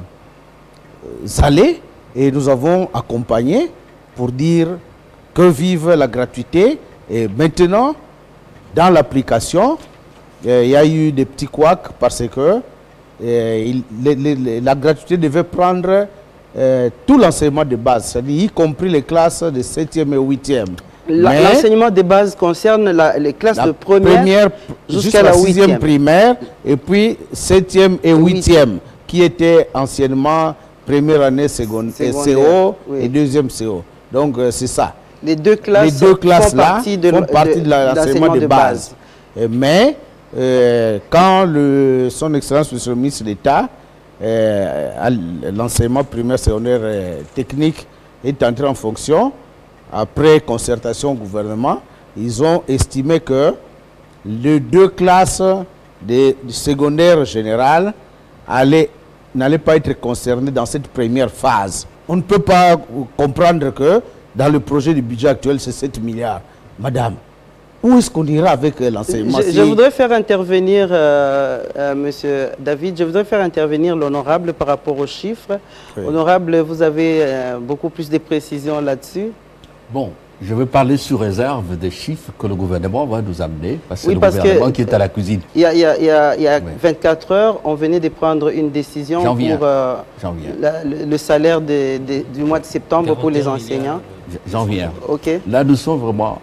allés et nous avons accompagné pour dire que vive la gratuité. Et maintenant, dans l'application, euh, il y a eu des petits couacs parce que euh, il, les, les, la gratuité devait prendre euh, tout l'enseignement de base, c'est-à-dire y compris les classes de septième et huitième. L'enseignement de base concerne la, les classes la de première, première jusqu'à la la sixième huitième primaire et puis septième et huitième qui étaient anciennement première année secondaire, Secondaire, C O oui. et deuxième C O. Donc euh, c'est ça. Les deux classes, Les deux classes font là partie de, font partie de, de, l'enseignement l'enseignement de, de base. base. Euh, Mais euh, quand le, son Excellence Monsieur le ministre d'État, euh, l'enseignement primaire, secondaire, euh, technique est entré en fonction, après concertation au gouvernement, ils ont estimé que les deux classes de, de secondaire général n'allaient pas être concernées dans cette première phase. On ne peut pas comprendre que dans le projet du budget actuel, c'est sept milliards. Madame, où est-ce qu'on ira avec l'enseignement? Je, je voudrais faire intervenir, euh, euh, Monsieur David, je voudrais faire intervenir l'honorable par rapport aux chiffres. Oui. Honorable, vous avez euh, beaucoup plus de précisions là-dessus. Bon, je veux parler sous réserve des chiffres que le gouvernement va nous amener, parce que oui, c'est parce le gouvernement que, qui est à la cuisine. Il y a, il y a, il y a, il y a oui. vingt-quatre heures, on venait de prendre une décision pour euh, la, le, le salaire de, de, du mois de septembre pour les enseignants. J'en viens. Okay. Là, nous sommes vraiment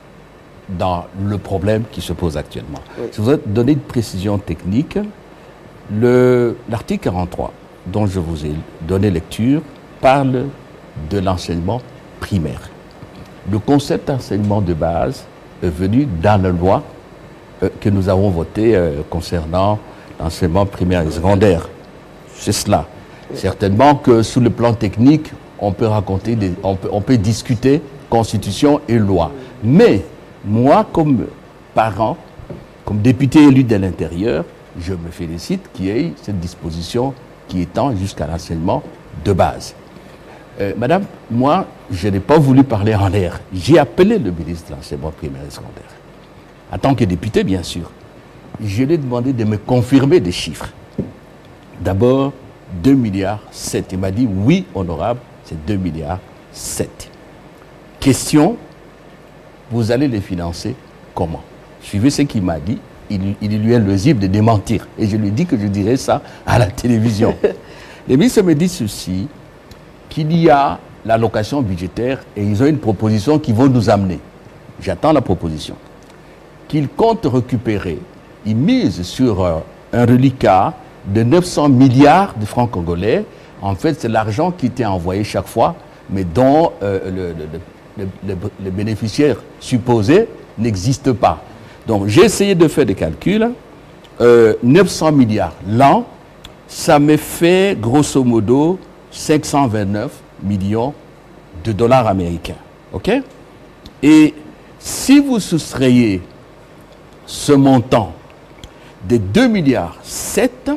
dans le problème qui se pose actuellement. Oui. Je voudrais donner une précision technique. L'article quarante-trois, dont je vous ai donné lecture, parle de l'enseignement primaire. Le concept d'enseignement de base est venu dans la loi euh, que nous avons votée euh, concernant l'enseignement primaire et secondaire. C'est cela. Certainement que sous le plan technique, on peut raconter, des, on, peut, on peut discuter constitution et loi. Mais moi, comme parent, comme député élu de l'intérieur, je me félicite qu'il y ait cette disposition qui étend jusqu'à l'enseignement de base. Euh, madame, moi, je n'ai pas voulu parler en l'air. J'ai appelé le ministre de l'enseignement primaire et secondaire. En tant que député, bien sûr. Je lui ai demandé de me confirmer des chiffres. D'abord, deux milliards sept. Il m'a dit, oui, honorable, c'est deux milliards sept. Question, vous allez les financer comment? Suivez ce qu'il m'a dit. Il, il lui est loisible de démentir. Et je lui ai dit que je dirais ça à la télévision. Le ministre me dit ceci, qu'il y a l'allocation budgétaire et ils ont une proposition qui vont nous amener. J'attends la proposition. Qu'ils comptent récupérer, ils misent sur euh, un reliquat de neuf cents milliards de francs congolais. En fait, c'est l'argent qui était envoyé chaque fois, mais dont euh, le, le, le, le, le bénéficiaire supposé n'existe pas. Donc, j'ai essayé de faire des calculs. Euh, neuf cents milliards l'an, ça me fait grosso modo cinq cent vingt-neuf millions de dollars américains. OK? Et si vous soustrayez ce montant de deux milliards sept,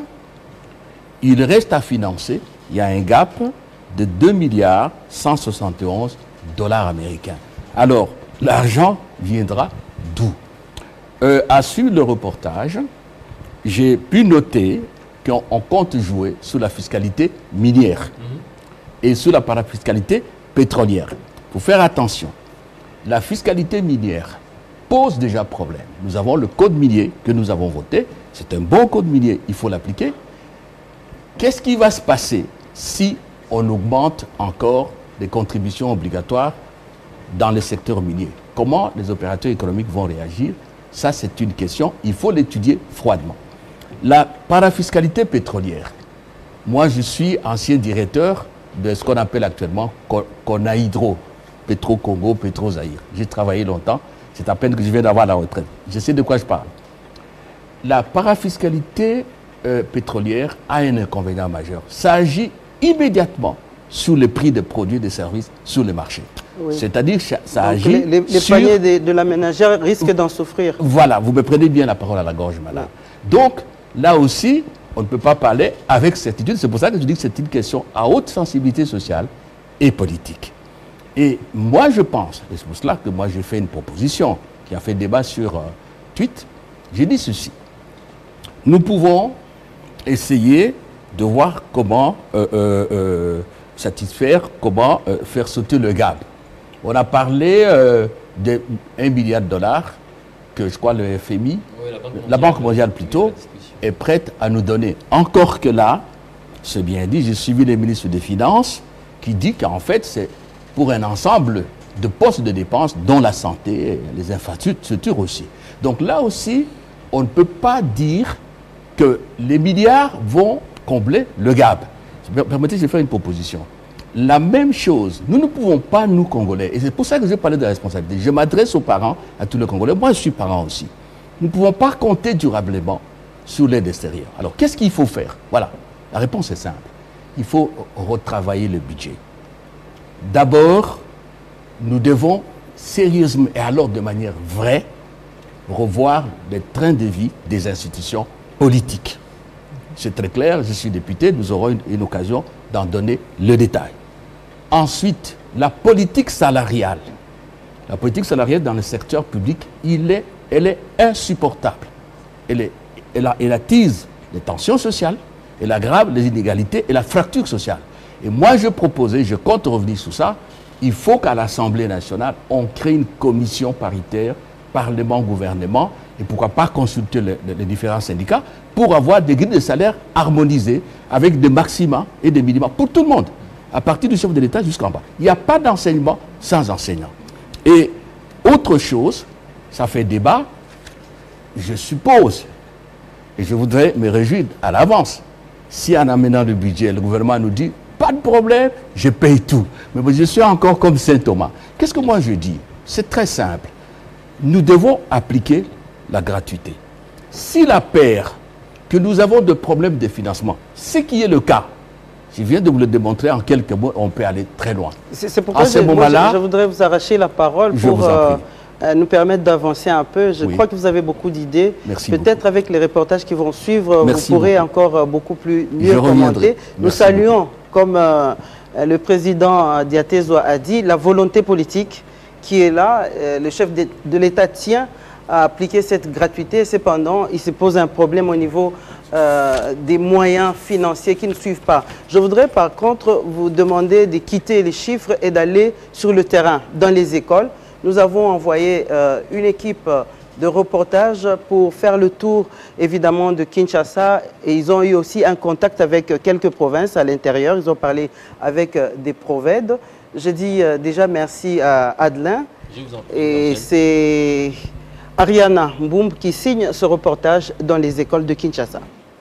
il reste à financer, il y a un gap de deux milliards cent soixante et onze dollars américains. Alors, l'argent viendra d'où? Euh, à suivre le reportage, j'ai pu noter qu'on compte jouer sous la fiscalité minière mmh. et sous la parafiscalité pétrolière. Il faut faire attention. La fiscalité minière pose déjà problème. Nous avons le code minier que nous avons voté. C'est un bon code minier, il faut l'appliquer. Qu'est-ce qui va se passer si on augmente encore les contributions obligatoires dans le secteur minier? Comment les opérateurs économiques vont réagir? Ça, c'est une question, il faut l'étudier froidement. La parafiscalité pétrolière. Moi, je suis ancien directeur de ce qu'on appelle actuellement Conahydro, Petro-Congo, Petro-Zaïre. J'ai travaillé longtemps, c'est à peine que je viens d'avoir la retraite. Je sais de quoi je parle. La parafiscalité euh, pétrolière a un inconvénient majeur. Ça agit immédiatement sur les prix des produits et des services sur le marché. Oui. C'est-à-dire que ça Donc agit les, les, les sur... paniers de, de la ménagère risquent d'en souffrir. Voilà, vous me prenez bien la parole à la gorge, madame. Oui. Donc, là aussi, on ne peut pas parler avec certitude. C'est pour ça que je dis que c'est une question à haute sensibilité sociale et politique. Et moi, je pense, et c'est pour cela que moi j'ai fait une proposition qui a fait débat sur euh, Twitter, j'ai dit ceci. Nous pouvons essayer de voir comment euh, euh, euh, satisfaire, comment euh, faire sauter le gap. On a parlé euh, de un milliard de dollars que je crois le F M I, oui, la, Banque mondiale, la Banque mondiale plutôt, est prête à nous donner. Encore que là, c'est bien dit, j'ai suivi les ministres des Finances qui dit qu'en fait c'est pour un ensemble de postes de dépenses dont la santé, les infrastructures aussi. Donc là aussi, on ne peut pas dire que les milliards vont combler le gap. Permettez, je vais faire une proposition. La même chose, nous ne pouvons pas, nous Congolais, et c'est pour ça que je parlais de la responsabilité, je m'adresse aux parents, à tous les Congolais, moi je suis parent aussi, nous ne pouvons pas compter durablement sur l'aide extérieure. Alors qu'est-ce qu'il faut faire? Voilà, la réponse est simple. Il faut retravailler le budget. D'abord, nous devons sérieusement, et alors de manière vraie, revoir les trains de vie des institutions politiques. C'est très clair, je suis député, nous aurons une, une occasion d'en donner le détail. Ensuite, la politique salariale. La politique salariale dans le secteur public, il est, elle est insupportable. Elle, est, elle, a, elle attise les tensions sociales, elle aggrave les inégalités et la fracture sociale. Et moi, je proposais, je compte revenir sur ça, il faut qu'à l'Assemblée nationale, on crée une commission paritaire, Parlement-gouvernement, et pourquoi pas consulter les, les différents syndicats, pour avoir des grilles de salaire harmonisées, avec des maxima et des minima pour tout le monde, à partir du chef de l'État jusqu'en bas. Il n'y a pas d'enseignement sans enseignant. Et autre chose, ça fait débat, je suppose Et je voudrais me réjouir à l'avance. Si en amenant le budget, le gouvernement nous dit, pas de problème, je paye tout. Mais je suis encore comme Saint Thomas. Qu'est-ce que moi je dis? C'est très simple. Nous devons appliquer la gratuité. S'il apparaît que nous avons des problèmes de financement, ce qui est le cas, je viens de vous le démontrer en quelques mots, on peut aller très loin. C'est pourquoi à ce je, moi, moment-là, je, je voudrais vous arracher la parole pour euh, euh, nous permettre d'avancer un peu. Je oui. crois que vous avez beaucoup d'idées. Peut-être avec les reportages qui vont suivre, Merci vous pourrez beaucoup. encore beaucoup plus mieux commenter. Nous Merci saluons, beaucoup. comme euh, le président Diatezo a dit, la volonté politique qui est là. Euh, le chef de, de l'État tient à appliquer cette gratuité. Cependant, il se pose un problème au niveau euh, des moyens financiers qui ne suivent pas. Je voudrais par contre vous demander de quitter les chiffres et d'aller sur le terrain, dans les écoles. Nous avons envoyé euh, une équipe de reportage pour faire le tour évidemment de Kinshasa, et ils ont eu aussi un contact avec quelques provinces à l'intérieur. Ils ont parlé avec des provèdes. Je dis euh, déjà merci à Adelin. Je vous en prie, et c'est Ariana Mboum qui signe ce reportage dans les écoles de Kinshasa.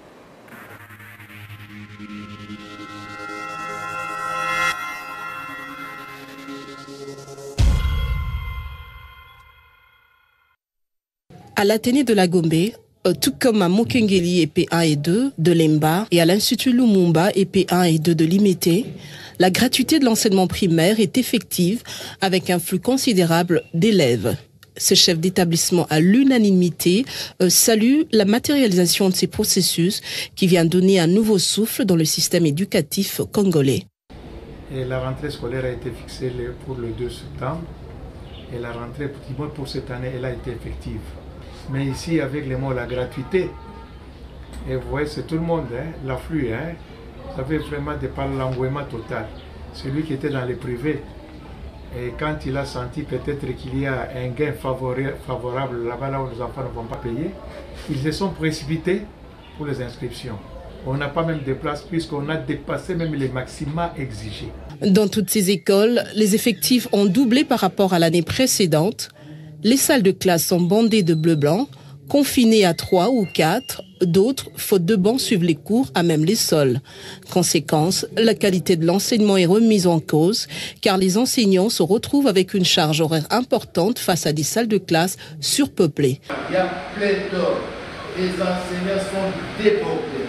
À l'Athénée de la Gombe, tout comme à Mokengeli E P un et deux de l'Emba et à l'Institut Lumumba E P un et deux de l'Imité, la gratuité de l'enseignement primaire est effective avec un flux considérable d'élèves. Ce chef d'établissement à l'unanimité euh, salue la matérialisation de ces processus qui vient donner un nouveau souffle dans le système éducatif congolais. Et la rentrée scolaire a été fixée pour le deux septembre et la rentrée pour cette année elle a été effective. Mais ici, avec les mots la gratuité, et vous voyez, c'est tout le monde, hein, l'afflux, hein, ça fait vraiment de par l'engouement total. Celui qui était dans les privés, et quand il a senti peut-être qu'il y a un gain favorable là-bas, là où les enfants ne vont pas payer, ils se sont précipités pour les inscriptions. On n'a pas même de place puisqu'on a dépassé même les maxima exigés. Dans toutes ces écoles, les effectifs ont doublé par rapport à l'année précédente. Les salles de classe sont bondées de bleu-blanc, confinées à trois ou quatre. D'autres, faute de bancs, suivent les cours à même les sols. Conséquence, la qualité de l'enseignement est remise en cause, car les enseignants se retrouvent avec une charge horaire importante face à des salles de classe surpeuplées. Il y a pléthore. Les enseignants sont débordés.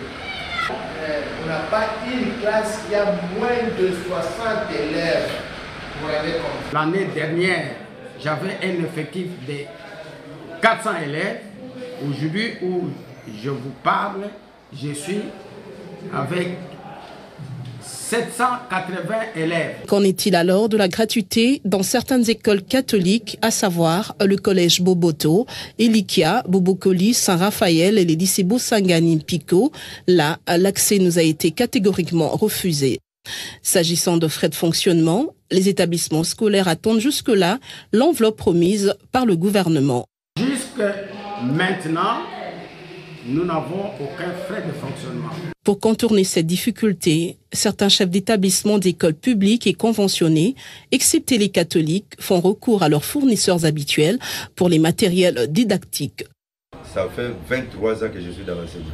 On n'a pas une classe qui a moins de soixante élèves pour aller comme ça. L'année dernière, j'avais un effectif de quatre cents élèves. Aujourd'hui où je vous parle, je suis avec sept cent quatre-vingts élèves. Qu'en est-il alors de la gratuité dans certaines écoles catholiques, à savoir le collège Boboto, Elikia, Bobokoli, Saint-Raphaël et les lycées Bosangani Pico? Là, l'accès nous a été catégoriquement refusé. S'agissant de frais de fonctionnement, les établissements scolaires attendent jusque-là l'enveloppe promise par le gouvernement. Jusque maintenant, nous n'avons aucun frais de fonctionnement. Pour contourner cette difficulté, certains chefs d'établissement d'écoles publiques et conventionnés, excepté les catholiques, font recours à leurs fournisseurs habituels pour les matériels didactiques. Ça fait vingt-trois ans que je suis dans l'enseignement.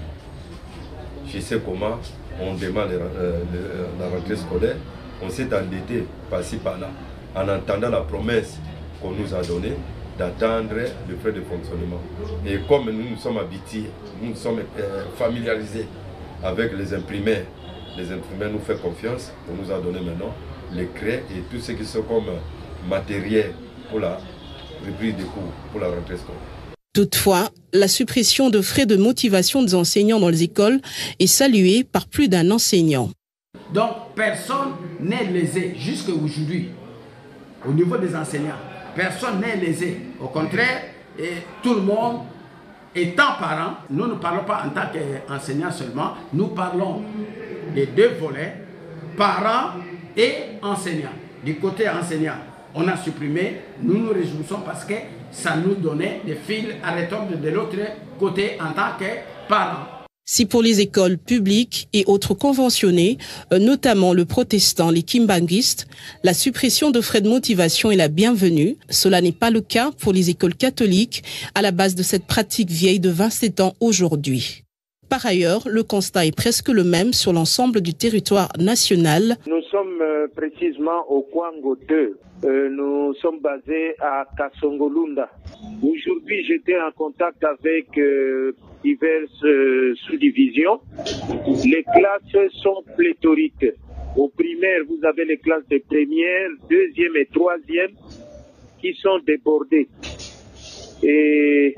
Je sais comment on demande euh, le, la rentrée scolaire. On s'est endetté par-ci par-là en entendant la promesse qu'on nous a donnée d'attendre le frais de fonctionnement. Et comme nous nous sommes habitués, nous nous sommes euh, familiarisés avec les imprimeurs, les imprimeurs nous font confiance, on nous a donné maintenant les craies et tout ce qui sont comme matériel pour la reprise des cours, pour la rentrée scolaire. Toutefois, la suppression de frais de motivation des enseignants dans les écoles est saluée par plus d'un enseignant. Donc personne n'est lésé jusqu'à aujourd'hui au niveau des enseignants. Personne n'est lésé. Au contraire, et tout le monde, étant parent, nous ne parlons pas en tant qu'enseignants seulement, nous parlons des deux volets, parents et enseignants. Du côté enseignant, on a supprimé, nous nous réjouissons parce que ça nous donnait des fils à retordre de l'autre côté en tant que parents. Si pour les écoles publiques et autres conventionnées, notamment le protestant, les kimbanguistes, la suppression de frais de motivation est la bienvenue, cela n'est pas le cas pour les écoles catholiques à la base de cette pratique vieille de vingt-sept ans aujourd'hui. Par ailleurs, le constat est presque le même sur l'ensemble du territoire national. Nous sommes euh, précisément au Kwango deux. Euh, nous sommes basés à Kasongolunda. Aujourd'hui, j'étais en contact avec euh, diverses euh, sous-divisions. Les classes sont pléthoriques. Au primaire, vous avez les classes de première, deuxième et troisième qui sont débordées. Et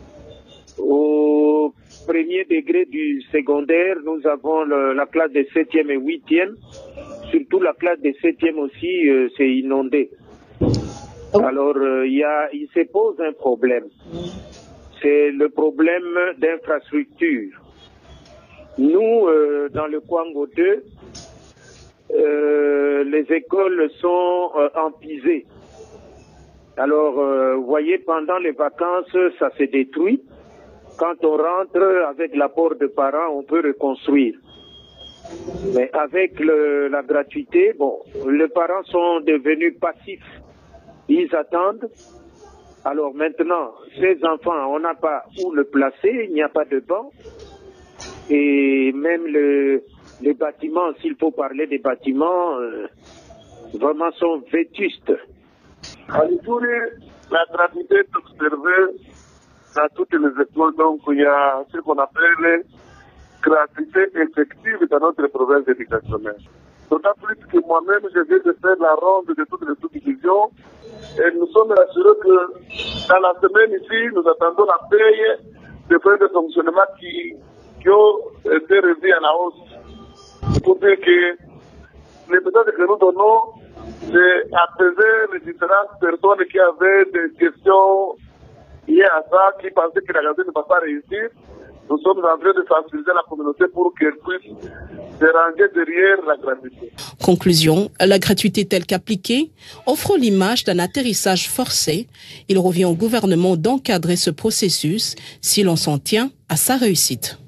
au premier degré du secondaire, nous avons le, la classe de septième et huitième. Surtout la classe de septième aussi, euh, c'est inondé. Alors, euh, y a, il se pose un problème. C'est le problème d'infrastructure. Nous, euh, dans le Kwango deux, euh, les écoles sont euh, empisées. Alors, euh, vous voyez, pendant les vacances, ça se détruit. Quand on rentre avec l'apport de parents, on peut reconstruire. Mais avec le, la gratuité, bon, les parents sont devenus passifs. Ils attendent. Alors maintenant, ces enfants, on n'a pas où le placer, il n'y a pas de banc. Et même le, les bâtiments, s'il faut parler des bâtiments, euh, vraiment sont vétustes. En Ituri, la gratuité est observée dans toutes les écoles. Donc, il y a ce qu'on appelle gratuité effective dans notre province éducationnelle. D'autant plus que moi-même, je viens de faire la ronde de toutes les sous-divisions et nous sommes rassurés que dans la semaine ici, nous attendons la paye des frais de fonctionnement qui, qui ont été revus à la hausse. Pour dire que les méthodes que nous donnons, c'est apaiser les différentes personnes qui avaient des questions liées à ça, qui pensaient que la gratuité ne va pas réussir. Nous sommes en train de sensibiliser la communauté pour qu'elle puisse se ranger derrière la gratuité. Conclusion, la gratuité telle qu'appliquée offre l'image d'un atterrissage forcé. Il revient au gouvernement d'encadrer ce processus si l'on s'en tient à sa réussite.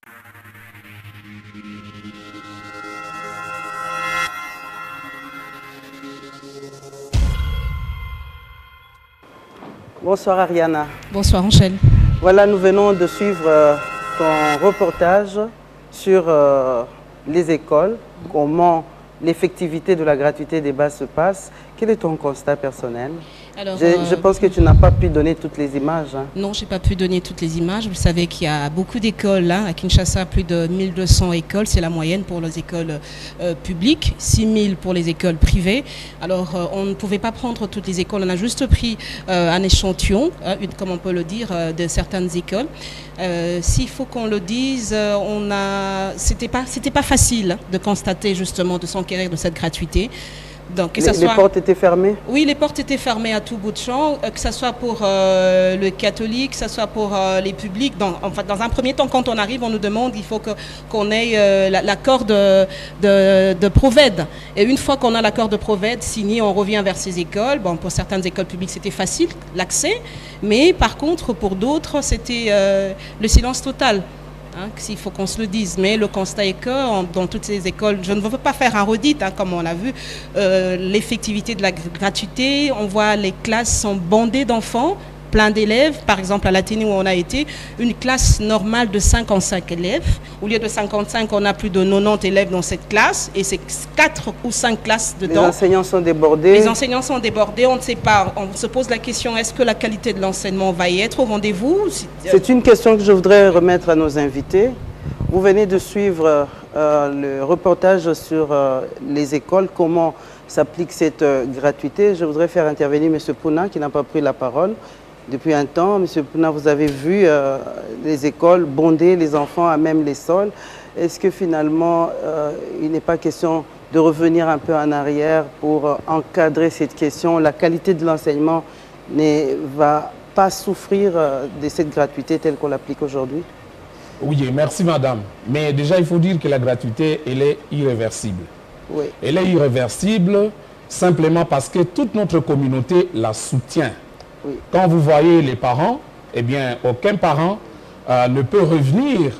Bonsoir Ariana. Bonsoir Angèle. Voilà, nous venons de suivre euh, ton reportage sur euh, les écoles, comment l'effectivité de la gratuité des bases se passe. Quel est ton constat personnel? Alors, je, euh, je pense que tu n'as pas pu donner toutes les images. Hein. Non, je n'ai pas pu donner toutes les images. Vous savez qu'il y a beaucoup d'écoles. Hein. À Kinshasa, plus de mille deux cents écoles. C'est la moyenne pour les écoles euh, publiques. six mille pour les écoles privées. Alors, euh, on ne pouvait pas prendre toutes les écoles. On a juste pris euh, un échantillon, hein, une, comme on peut le dire, euh, de certaines écoles. Euh, S'il faut qu'on le dise, euh, on a, c'était pas, c'était pas facile de constater justement, de s'enquérir de cette gratuité. Donc, que les, ça soit... les portes étaient fermées? Oui, les portes étaient fermées à tout bout de champ, euh, que ce soit pour euh, le catholique, que ce soit pour euh, les publics. Dans, en fait, dans un premier temps, quand on arrive, on nous demande, il faut que, qu'on ait euh, l'accord de, de, de Proved. Et une fois qu'on a l'accord de Proved signé, on revient vers ces écoles. Bon, pour certaines écoles publiques, c'était facile, l'accès. Mais par contre, pour d'autres, c'était euh, le silence total. Hein, s'il faut qu'on se le dise, mais le constat est que en, dans toutes ces écoles, je ne veux pas faire un redit, hein, comme on l'a vu, euh, l'effectivité de la gratuité, on voit les classes sont bondées d'enfants, plein d'élèves. Par exemple, à l'Athénée où on a été, une classe normale de cinquante-cinq élèves. Au lieu de cinquante-cinq, on a plus de quatre-vingt-dix élèves dans cette classe et c'est quatre ou cinq classes dedans. Les enseignants sont débordés. Les enseignants sont débordés, on ne sait pas. On se pose la question, est-ce que la qualité de l'enseignement va y être au rendez-vous? C'est une question que je voudrais remettre à nos invités. Vous venez de suivre euh, le reportage sur euh, les écoles, comment s'applique cette euh, gratuité. Je voudrais faire intervenir M. Pouna qui n'a pas pris la parole. Depuis un temps, M. Pouna, vous avez vu euh, les écoles bonder les enfants à même les sols. Est-ce que finalement, euh, il n'est pas question de revenir un peu en arrière pour euh, encadrer cette question? La qualité de l'enseignement ne va pas souffrir euh, de cette gratuité telle qu'on l'applique aujourd'hui? Oui, merci madame. Mais déjà, il faut dire que la gratuité, elle est irréversible. Oui. Elle est irréversible simplement parce que toute notre communauté la soutient. Oui. Quand vous voyez les parents, eh bien, aucun parent euh, ne peut revenir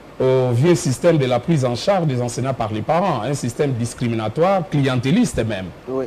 au vieux système de la prise en charge des enseignants par les parents, un système discriminatoire, clientéliste même. Oui.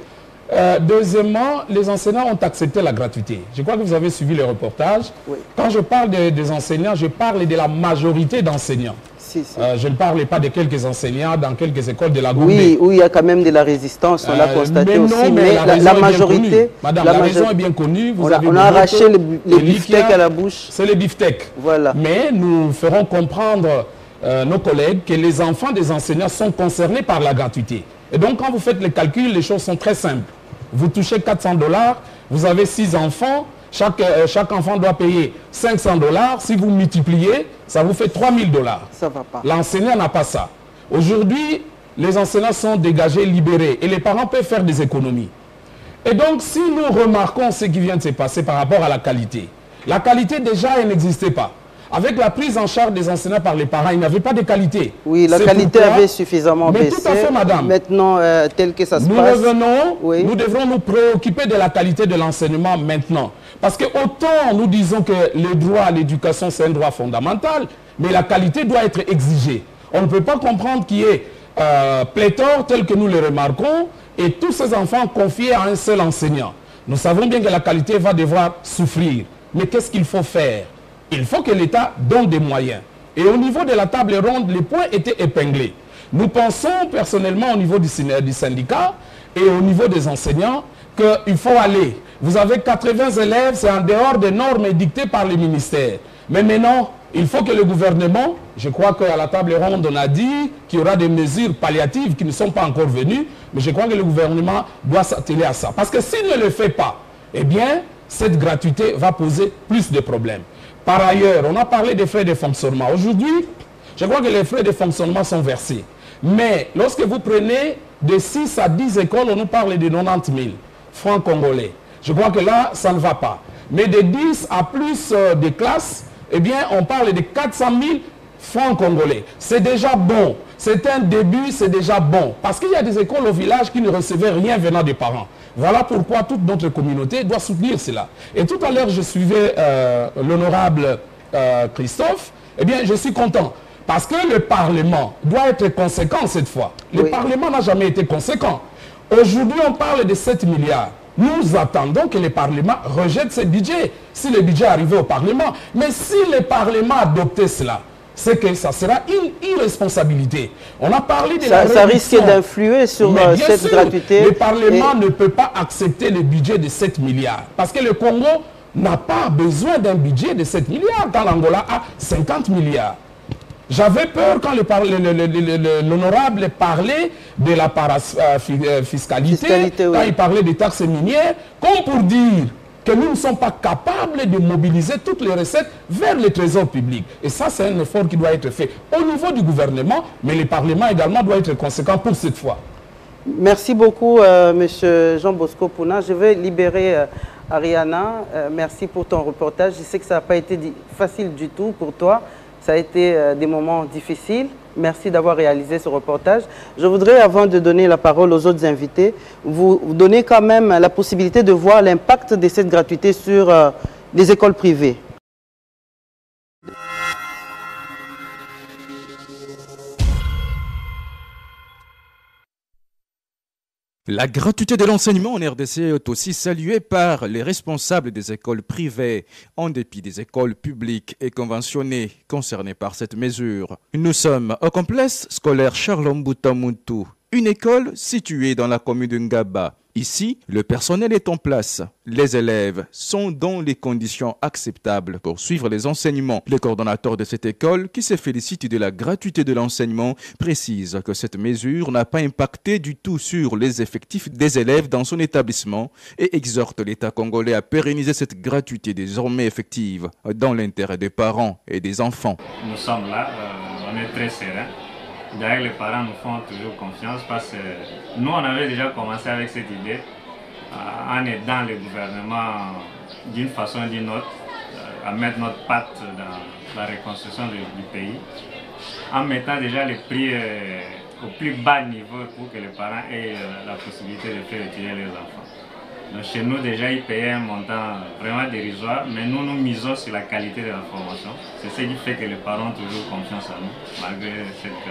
Euh, deuxièmement, les enseignants ont accepté la gratuité. Je crois que vous avez suivi le reportage. Oui. Quand je parle de, des enseignants, je parle de la majorité d'enseignants. Si, si. Euh, je ne parle pas de quelques enseignants dans quelques écoles de la Goumbé. Oui, où il y a quand même de la résistance, on l'a euh, constaté mais aussi. Non, mais, mais la, la, la majorité... Madame, la, la raison est bien connue. Vous on, avez on a arraché les, les beefsteaks à la bouche. C'est les beefsteaks. Voilà. Mais nous ferons comprendre euh, nos collègues que les enfants des enseignants sont concernés par la gratuité. Et donc, quand vous faites les calculs, les choses sont très simples. Vous touchez quatre cents dollars, vous avez six enfants, chaque, euh, chaque enfant doit payer cinq cents dollars. Si vous multipliez, ça vous fait trois mille dollars. Ça va pas. L'enseignant n'a pas ça. Aujourd'hui, les enseignants sont dégagés, libérés, et les parents peuvent faire des économies. Et donc, si nous remarquons ce qui vient de se passer par rapport à la qualité, la qualité déjà, elle n'existait pas. Avec la prise en charge des enseignants par les parents, il n'y avait pas de qualité. Oui, la qualité pourquoi... avait suffisamment Mais baissé. Tout à fait, madame. Maintenant, euh, tel que ça se nous passe... Revenons, oui. Nous devrons nous préoccuper de la qualité de l'enseignement maintenant. Parce que autant nous disons que le droit à l'éducation, c'est un droit fondamental, mais la qualité doit être exigée. On ne peut pas comprendre qu'il y ait euh, pléthore tel que nous le remarquons et tous ces enfants confiés à un seul enseignant. Nous savons bien que la qualité va devoir souffrir. Mais qu'est-ce qu'il faut faire? Il faut que l'État donne des moyens. Et au niveau de la table ronde, les points étaient épinglés. Nous pensons personnellement au niveau du syndicat et au niveau des enseignants qu'il faut aller. Vous avez quatre-vingts élèves, c'est en dehors des normes dictées par le ministère. Mais maintenant, il faut que le gouvernement, je crois qu'à la table ronde, on a dit qu'il y aura des mesures palliatives qui ne sont pas encore venues, mais je crois que le gouvernement doit s'atteler à ça. Parce que s'il ne le fait pas, eh bien, cette gratuité va poser plus de problèmes. Par ailleurs, on a parlé des frais de fonctionnement. Aujourd'hui, je crois que les frais de fonctionnement sont versés. Mais lorsque vous prenez de six à dix écoles, on nous parle de quatre-vingt-dix mille francs congolais. Je crois que là, ça ne va pas. Mais de dix à plus euh, de classes, eh bien, on parle de quatre cent mille francs congolais. C'est déjà bon. C'est un début, c'est déjà bon. Parce qu'il y a des écoles au village qui ne recevaient rien venant des parents. Voilà pourquoi toute notre communauté doit soutenir cela. Et tout à l'heure, je suivais euh, l'honorable euh, Christophe. Eh bien, je suis content. Parce que le Parlement doit être conséquent cette fois. Le oui. Parlement n'a jamais été conséquent. Aujourd'hui, on parle de sept milliards. Nous attendons que le Parlement rejette ce budget. Si le budget arrivait au Parlement. Mais si le Parlement adoptait cela, c'est que ça sera une irresponsabilité. On a parlé de ça, la ça risque d'influer sur euh, cette sûr, gratuité. Le Parlement et... ne peut pas accepter le budget de sept milliards. Parce que le Congo n'a pas besoin d'un budget de sept milliards quand l'Angola a cinquante milliards. J'avais peur quand l'honorable parlait de la parafiscalité, fiscalité, oui. Quand il parlait des taxes minières, comme pour dire que nous ne sommes pas capables de mobiliser toutes les recettes vers le trésor public. Et ça, c'est un effort qui doit être fait au niveau du gouvernement, mais le Parlement également doit être conséquent pour cette fois. Merci beaucoup, euh, M. Jean Bosco Pouna. Je vais libérer euh, Ariana. Euh, merci pour ton reportage. Je sais que ça n'a pas été facile du tout pour toi. Ça a été euh, des moments difficiles. Merci d'avoir réalisé ce reportage. Je voudrais, avant de donner la parole aux autres invités, vous, vous donner quand même la possibilité de voir l'impact de cette gratuité sur euh, les écoles privées. La gratuité de l'enseignement en R D C est aussi saluée par les responsables des écoles privées, en dépit des écoles publiques et conventionnées concernées par cette mesure. Nous sommes au complexe scolaire Charles Mbuta Muntu, une école située dans la commune de Ngaba. Ici, le personnel est en place. Les élèves sont dans les conditions acceptables pour suivre les enseignements. Le coordonnateur de cette école, qui se félicite de la gratuité de l'enseignement, précise que cette mesure n'a pas impacté du tout sur les effectifs des élèves dans son établissement et exhorte l'État congolais à pérenniser cette gratuité désormais effective dans l'intérêt des parents et des enfants. Nous sommes là, euh, on est très sereins. D'ailleurs, les parents nous font toujours confiance parce que nous, on avait déjà commencé avec cette idée euh, en aidant le gouvernement d'une façon ou d'une autre euh, à mettre notre patte dans la reconstruction du, du pays, en mettant déjà les prix euh, au plus bas niveau pour que les parents aient euh, la possibilité de faire étudier les enfants. Donc chez nous, déjà, ils payaient un montant vraiment dérisoire, mais nous, nous misons sur la qualité de la formation. C'est ce qui fait que les parents ont toujours confiance en nous, malgré cette gratuité.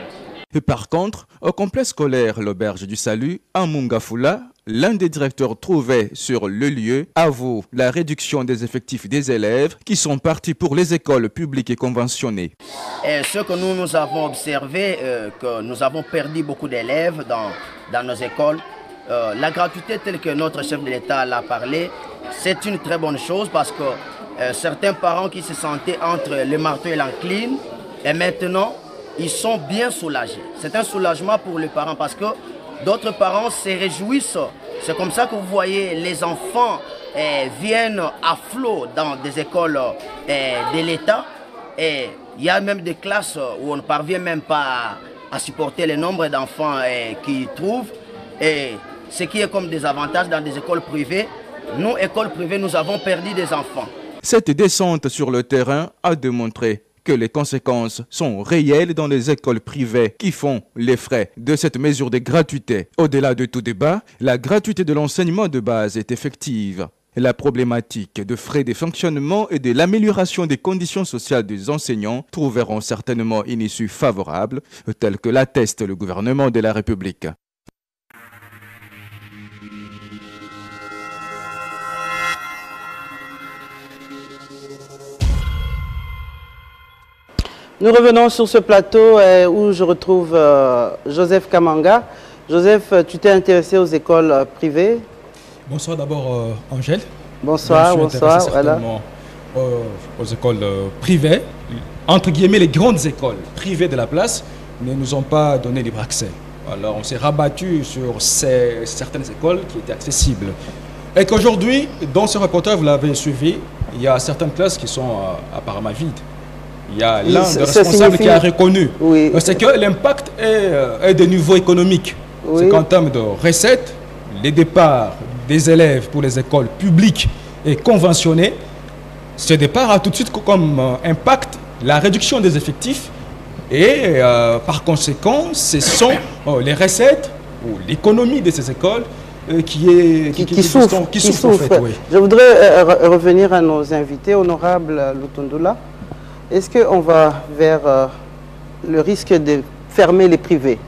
Et par contre, au complexe scolaire L'Auberge du Salut, à Mungafula, l'un des directeurs trouvé sur le lieu avoue la réduction des effectifs des élèves qui sont partis pour les écoles publiques et conventionnées. Et ce que nous, nous avons observé, euh, que nous avons perdu beaucoup d'élèves dans, dans nos écoles. Euh, la gratuité telle que notre chef de l'État l'a parlé, c'est une très bonne chose parce que euh, certains parents qui se sentaient entre le marteau et l'enclume, et maintenant, ils sont bien soulagés. C'est un soulagement pour les parents parce que d'autres parents se réjouissent. C'est comme ça que vous voyez les enfants eh, viennent à flot dans des écoles eh, de l'État. Et il y a même des classes où on ne parvient même pas à, à supporter le nombre d'enfants eh, qu'ils trouvent. Et ce qui est comme des avantages dans des écoles privées, nous, écoles privées, nous avons perdu des enfants. Cette descente sur le terrain a démontré que les conséquences sont réelles dans les écoles privées qui font les frais de cette mesure de gratuité. Au-delà de tout débat, la gratuité de l'enseignement de base est effective. La problématique de frais de fonctionnement et de l'amélioration des conditions sociales des enseignants trouveront certainement une issue favorable, telle que l'atteste le gouvernement de la République. Nous revenons sur ce plateau euh, où je retrouve euh, Joseph Kamanga. Joseph, tu t'es intéressé aux écoles euh, privées. Bonsoir d'abord euh, Angèle. Bonsoir, je bonsoir. Voilà. Euh, aux écoles euh, privées, entre guillemets les grandes écoles privées de la place ne nous ont pas donné libre accès. Alors on s'est rabattu sur ces, certaines écoles qui étaient accessibles. Et qu'aujourd'hui, dans ce reportage, vous l'avez suivi, il y a certaines classes qui sont euh, apparemment vides. Il y a l'un des responsables qui a reconnu. Oui. C'est que l'impact est, est de niveau économique. Oui. C'est qu'en termes de recettes, les départs des élèves pour les écoles publiques et conventionnées, ce départ a tout de suite comme euh, impact la réduction des effectifs et euh, par conséquent, ce sont euh, les recettes ou l'économie de ces écoles euh, qui, est, qui, qui, qui, qui souffre. Sont, qui qui souffre, souffre. En fait, oui. Je voudrais euh, revenir à nos invités, honorable Lutundula. Est-ce qu'on va vers euh, le risque de fermer les privés?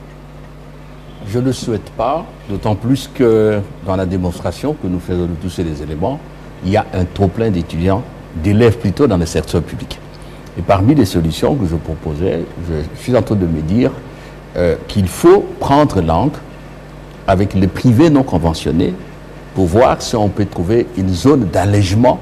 Je ne le souhaite pas, d'autant plus que dans la démonstration que nous faisons de tous ces éléments, il y a un trop-plein d'étudiants, d'élèves plutôt dans le secteur public. Et parmi les solutions que je proposais, je suis en train de me dire euh, qu'il faut prendre l'angle avec les privés non conventionnés pour voir si on peut trouver une zone d'allègement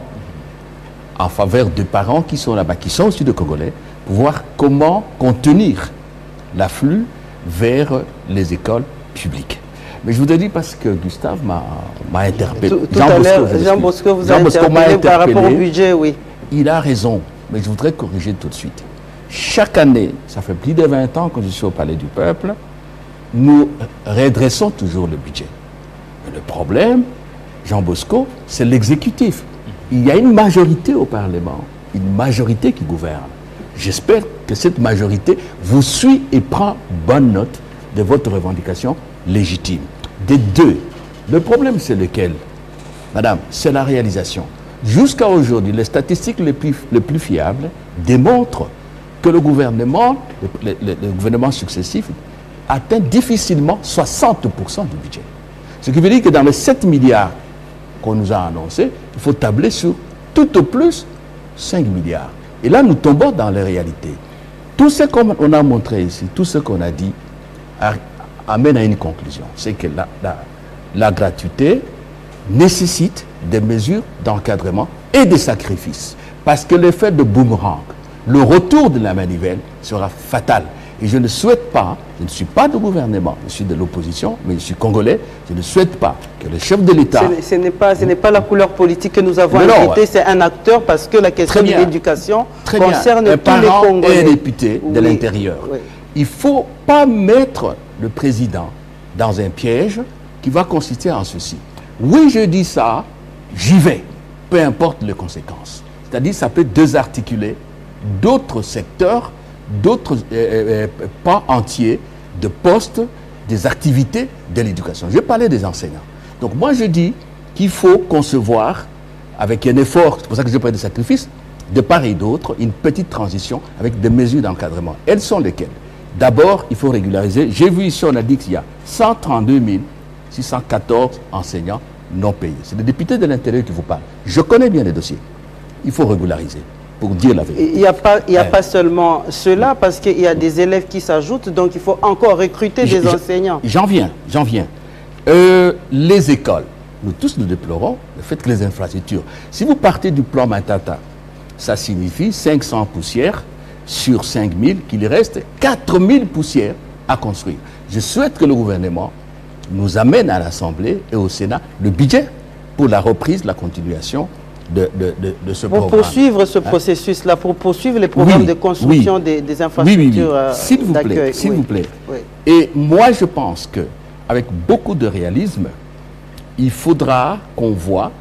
en faveur des parents qui sont là-bas, qui sont aussi des Congolais, pour voir comment contenir l'afflux vers les écoles publiques. Mais je vous ai dit parce que Gustave m'a interpellé. Tout, tout Jean, à Bosco, Jean Bosco vous a interpellé par rapport au budget, oui. Il a raison, mais je voudrais corriger tout de suite. Chaque année, ça fait plus de vingt ans que je suis au Palais du Peuple, nous redressons toujours le budget. Mais le problème, Jean Bosco, c'est l'exécutif. Il y a une majorité au Parlement, une majorité qui gouverne. J'espère que cette majorité vous suit et prend bonne note de votre revendication légitime. Des deux, le problème c'est lequel? Madame, c'est la réalisation. Jusqu'à aujourd'hui, les statistiques les plus, les plus fiables démontrent que le gouvernement, le, le, le gouvernement successif atteint difficilement soixante pour cent du budget. Ce qui veut dire que dans les sept milliards qu'on nous a annoncé, il faut tabler sur tout au plus cinq milliards. Et là, nous tombons dans les réalités. Tout ce qu'on a montré ici, tout ce qu'on a dit, a, amène à une conclusion. C'est que la, la, la gratuité nécessite des mesures d'encadrement et des sacrifices. Parce que l'effet de boomerang, le retour de la manivelle sera fatal. Et je ne souhaite pas, je ne suis pas du gouvernement, je suis de l'opposition, mais je suis congolais, je ne souhaite pas que le chef de l'État... Ce n'est pas, ce n'est pas la couleur politique que nous avons invité, c'est un acteur parce que la question de l'éducation concerne un tous les Congolais. Et un député de oui. l'intérieur. Oui. Il ne faut pas mettre le président dans un piège qui va consister en ceci. Oui, je dis ça, j'y vais, peu importe les conséquences. C'est-à-dire ça peut désarticuler d'autres secteurs, d'autres euh, euh, pas entiers de postes, des activités de l'éducation. Je parlais des enseignants. Donc moi je dis qu'il faut concevoir avec un effort, c'est pour ça que je parle de sacrifice, de part et d'autre, une petite transition avec des mesures d'encadrement. Elles sont lesquelles? D'abord, il faut régulariser. J'ai vu ici, on a dit qu'il y a cent trente-deux mille six cent quatorze enseignants non payés. C'est le député de l'Intérieur qui vous parle. Je connais bien les dossiers. Il faut régulariser, pour dire la vérité. Il n'y a pas, il y a Ouais. pas seulement cela, parce qu'il y a des élèves qui s'ajoutent, donc il faut encore recruter des enseignants. J'en viens, j'en viens. Euh, les écoles, nous tous nous déplorons le fait que les infrastructures, si vous partez du plan Matata, ça signifie cinq cents poussières sur cinq mille, qu'il reste quatre mille poussières à construire. Je souhaite que le gouvernement nous amène à l'Assemblée et au Sénat le budget pour la reprise, la continuation de, de, de, de ce Pour programme. poursuivre ce Hein? processus-là, pour poursuivre les programmes Oui, de construction oui. des, des Oui, oui, infrastructures oui. euh, S'il vous plaît, d'accueil. s'il Oui. vous plaît. Oui. Et moi, je pense que avec beaucoup de réalisme, il faudra qu'on voit,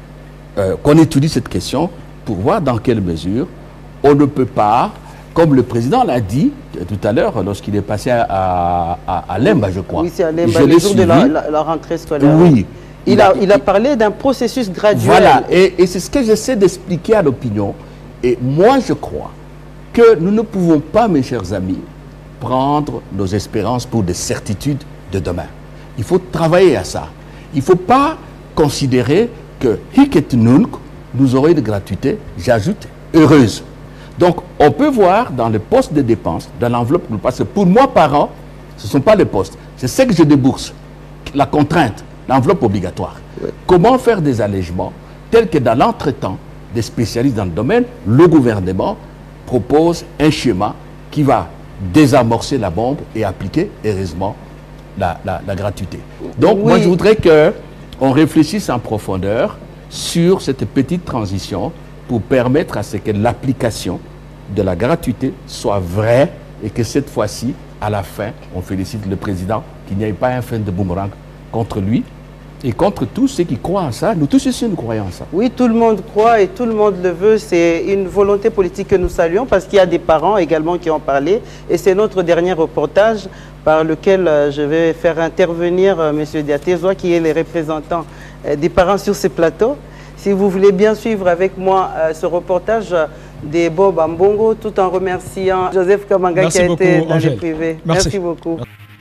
euh, qu'on étudie cette question pour voir dans quelle mesure on ne peut pas, comme le président l'a dit tout à l'heure lorsqu'il est passé à, à, à, à Lemba, je crois. Oui, c'est à Lemba, Je le l'ai jour de la, suivi. la- la rentrée scolaire. Oui. Il a, il a parlé d'un processus graduel. Voilà, et, et c'est ce que j'essaie d'expliquer à l'opinion. Et moi, je crois que nous ne pouvons pas, mes chers amis, prendre nos espérances pour des certitudes de demain. Il faut travailler à ça. Il ne faut pas considérer que Hiket Nunc nous aurait de gratuité, j'ajoute, heureuse. Donc, on peut voir dans le poste de dépenses, dans l'enveloppe, parce que pour moi, par an, ce ne sont pas les postes. C'est ce que je débourse. La contrainte, l'enveloppe obligatoire. Comment faire des allègements tels que dans l'entretemps des spécialistes dans le domaine, le gouvernement propose un schéma qui va désamorcer la bombe et appliquer, heureusement, la, la, la gratuité. Donc, Oui. moi, je voudrais qu'on réfléchisse en profondeur sur cette petite transition pour permettre à ce que l'application de la gratuité soit vraie et que cette fois-ci, à la fin, on félicite le président qu'il n'y ait pas un fin de boomerang contre lui et contre tous ceux qui croient en ça. Nous tous ici, nous croyons en ça. Oui, tout le monde croit et tout le monde le veut. C'est une volonté politique que nous saluons parce qu'il y a des parents également qui ont parlé. Et c'est notre dernier reportage par lequel euh, je vais faire intervenir euh, M. Diatezoa, qui est le représentant euh, des parents sur ce plateau. Si vous voulez bien suivre avec moi euh, ce reportage euh, des Bob Ambongo, tout en remerciant Joseph Kamanga Merci qui a beaucoup, été dans Angèle. les privés. Merci. Merci beaucoup.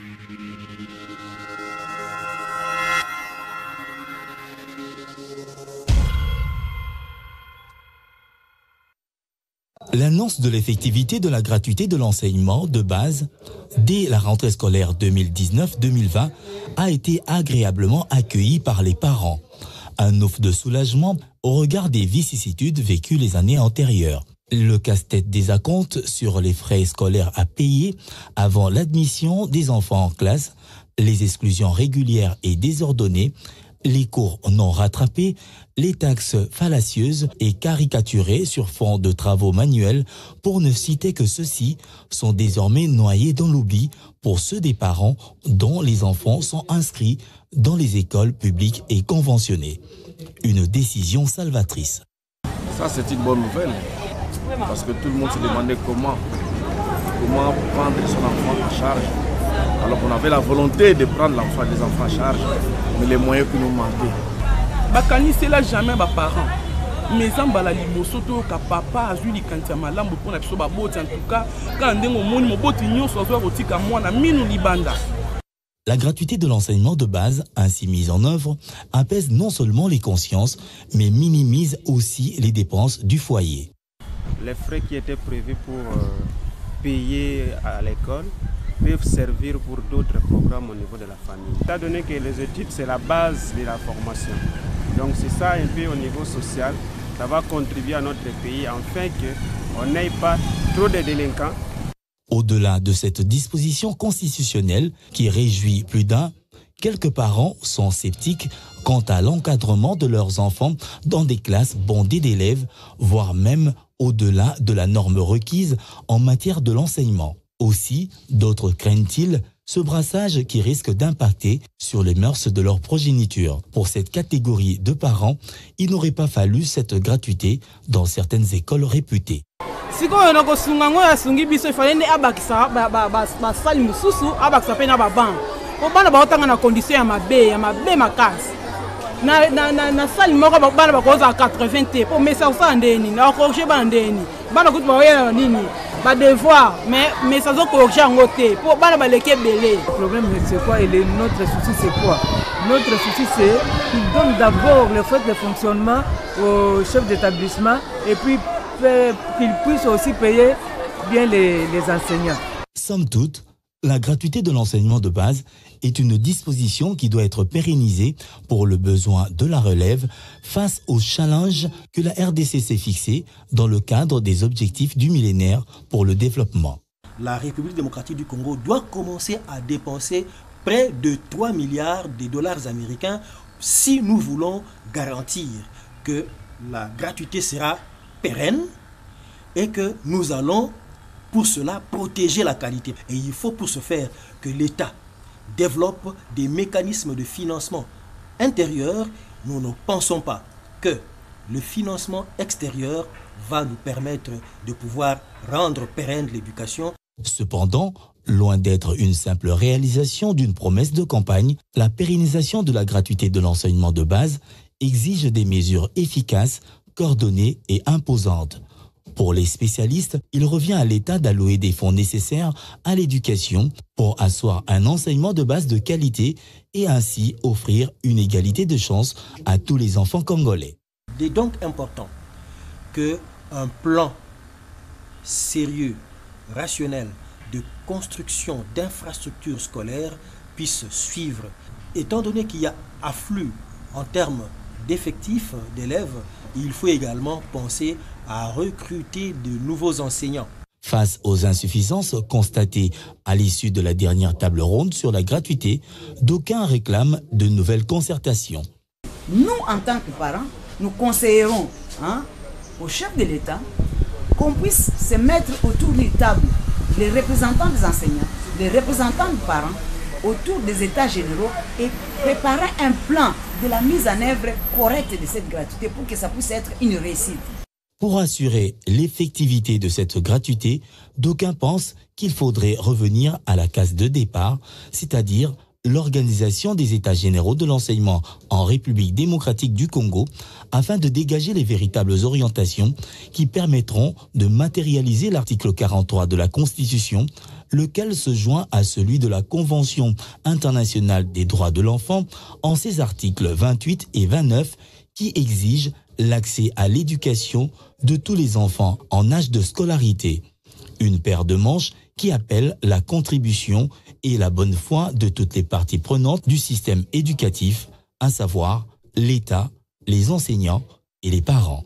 L'annonce de l'effectivité de la gratuité de l'enseignement de base dès la rentrée scolaire deux mille dix-neuf deux mille vingt a été agréablement accueillie par les parents. Un ouf de soulagement au regard des vicissitudes vécues les années antérieures. Le casse-tête des acomptes sur les frais scolaires à payer avant l'admission des enfants en classe, les exclusions régulières et désordonnées, les cours non rattrapés, les taxes fallacieuses et caricaturées sur fond de travaux manuels, pour ne citer que ceux-ci, sont désormais noyés dans l'oubli pour ceux des parents dont les enfants sont inscrits dans les écoles publiques et conventionnées. Une décision salvatrice. Ça, c'est une bonne nouvelle, parce que tout le monde se demandait comment, comment prendre son enfant en charge. Alors qu'on avait la volonté de prendre l'enfant, les enfants en charge, mais les moyens qui nous manquaient. Bakani, c'est là jamais mes parents. Mais Zambala liboso to ka papa azui likantia malambo pona biso baboti en tout cas quand ndengo moni moboti nyonso azwa kotika mwana minu libanda. La gratuité de l'enseignement de base, ainsi mise en œuvre, apaise non seulement les consciences, mais minimise aussi les dépenses du foyer. Les frais qui étaient prévus pour euh, payer à l'école peuvent servir pour d'autres programmes au niveau de la famille. Étant donné que les études, c'est la base de la formation. Donc c'est ça un peu au niveau social, ça va contribuer à notre pays afin qu'on n'ait pas trop de délinquants. Au-delà de cette disposition constitutionnelle qui réjouit plus d'un, quelques parents sont sceptiques quant à l'encadrement de leurs enfants dans des classes bondées d'élèves, voire même au-delà de la norme requise en matière de l'enseignement. Aussi, d'autres craignent-ils ce brassage qui risque d'impacter sur les mœurs de leur progéniture. Pour cette catégorie de parents, il n'aurait pas fallu cette gratuité dans certaines écoles réputées. Sikoyo na kosunga ngo ya sungi biso ifale ne abakisa ba ba ba basali mususu abakisa pe na baban. Po bana ba otanga na condition ya mabe ya mabe makasi. Na na na na sali moko ba bana ba koza quatre-vingts te po mesa usandeni na korje bandeni. Bana kuti ba oya nini. ba devoir mais mais ça zo corriger en côté pour bana baleke belé. Le problème c'est quoi et le, notre souci c'est quoi? Notre souci c'est qu'ils donnent d'abord le fait de fonctionnement au chef d'établissement et puis qu'ils puissent aussi payer bien les, les enseignants. Somme toute, la gratuité de l'enseignement de base est une disposition qui doit être pérennisée pour le besoin de la relève face aux challenges que la R D C s'est fixés dans le cadre des objectifs du millénaire pour le développement. La République démocratique du Congo doit commencer à dépenser près de trois milliards de dollars américains si nous voulons garantir que la gratuité sera pérenne et que nous allons pour cela protéger la qualité. Et il faut pour ce faire que l'État développe des mécanismes de financement intérieur. Nous ne pensons pas que le financement extérieur va nous permettre de pouvoir rendre pérenne l'éducation. Cependant, loin d'être une simple réalisation d'une promesse de campagne, la pérennisation de la gratuité de l'enseignement de base exige des mesures efficaces, coordonnées et imposantes. Pour les spécialistes, il revient à l'État d'allouer des fonds nécessaires à l'éducation pour asseoir un enseignement de base de qualité et ainsi offrir une égalité de chance à tous les enfants congolais. Il est donc important qu'un plan sérieux, rationnel de construction d'infrastructures scolaires puisse suivre. Étant donné qu'il y a afflux en termes d'effectifs d'élèves, il faut également penser à recruter de nouveaux enseignants. Face aux insuffisances constatées à l'issue de la dernière table ronde sur la gratuité, d'aucuns réclament de nouvelles concertations. Nous, en tant que parents, nous conseillerons hein, au chef de l'État qu'on puisse se mettre autour d'une table, les représentants des enseignants, les représentants des parents, autour des états généraux et préparer un plan de la mise en œuvre correcte de cette gratuité pour que ça puisse être une réussite. Pour assurer l'effectivité de cette gratuité, d'aucuns pensent qu'il faudrait revenir à la case de départ, c'est-à-dire l'organisation des états généraux de l'enseignement en République démocratique du Congo, afin de dégager les véritables orientations qui permettront de matérialiser l'article quarante-trois de la Constitution, lequel se joint à celui de la Convention internationale des droits de l'enfant en ses articles vingt-huit et vingt-neuf qui exigent l'accès à l'éducation de tous les enfants en âge de scolarité. Une paire de manches qui appelle la contribution et la bonne foi de toutes les parties prenantes du système éducatif, à savoir l'État, les enseignants et les parents.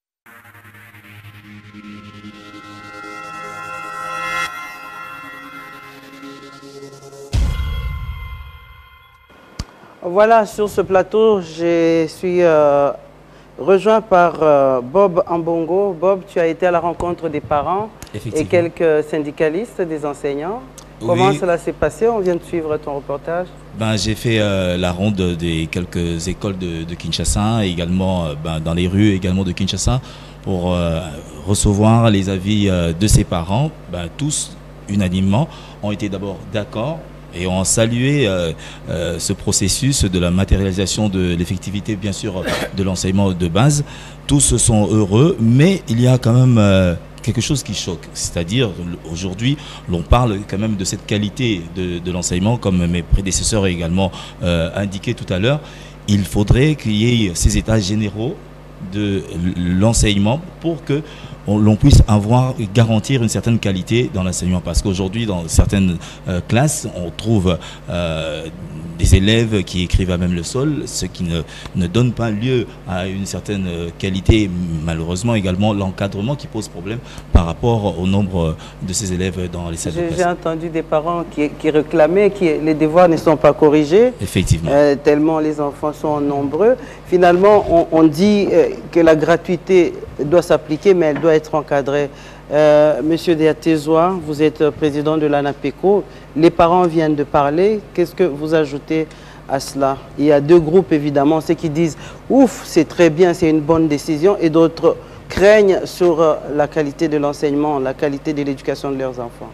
Voilà, sur ce plateau, je suis euh, rejoint par euh, Bob Ambongo. Bob, tu as été à la rencontre des parents et quelques syndicalistes des enseignants. Comment oui. Cela s'est passé? On vient de suivre ton reportage. Ben, j'ai fait euh, la ronde des quelques écoles de, de Kinshasa, et également euh, ben, dans les rues également de Kinshasa, pour euh, recevoir les avis euh, de ses parents. Ben, tous, unanimement, ont été d'abord d'accord et ont salué euh, euh, ce processus de la matérialisation de l'effectivité, bien sûr, de l'enseignement de base. Tous sont heureux, mais il y a quand même euh, quelque chose qui choque. C'est-à-dire, aujourd'hui, l'on parle quand même de cette qualité de, de l'enseignement, comme mes prédécesseurs ont également euh, indiqué tout à l'heure. Il faudrait qu'il y ait ces états généraux de l'enseignement pour que l'on puisse avoir, garantir une certaine qualité dans l'enseignement. Parce qu'aujourd'hui, dans certaines euh, classes, on trouve euh, des élèves qui écrivent à même le sol, ce qui ne, ne donne pas lieu à une certaine qualité. Malheureusement, également, l'encadrement qui pose problème par rapport au nombre de ces élèves dans les salles de classe. J'ai entendu des parents qui, qui réclamaient que les devoirs ne sont pas corrigés. Effectivement. Euh, tellement les enfants sont nombreux. Finalement, on, on dit euh, que la gratuité doit s'appliquer, mais elle doit être encadrée. Euh, Monsieur Diatezoa, vous êtes président de l'ANAPECO. Les parents viennent de parler. Qu'est-ce que vous ajoutez à cela? Il y a deux groupes, évidemment, ceux qui disent « ouf, c'est très bien, c'est une bonne décision » et d'autres craignent sur euh, la qualité de l'enseignement, la qualité de l'éducation de leurs enfants.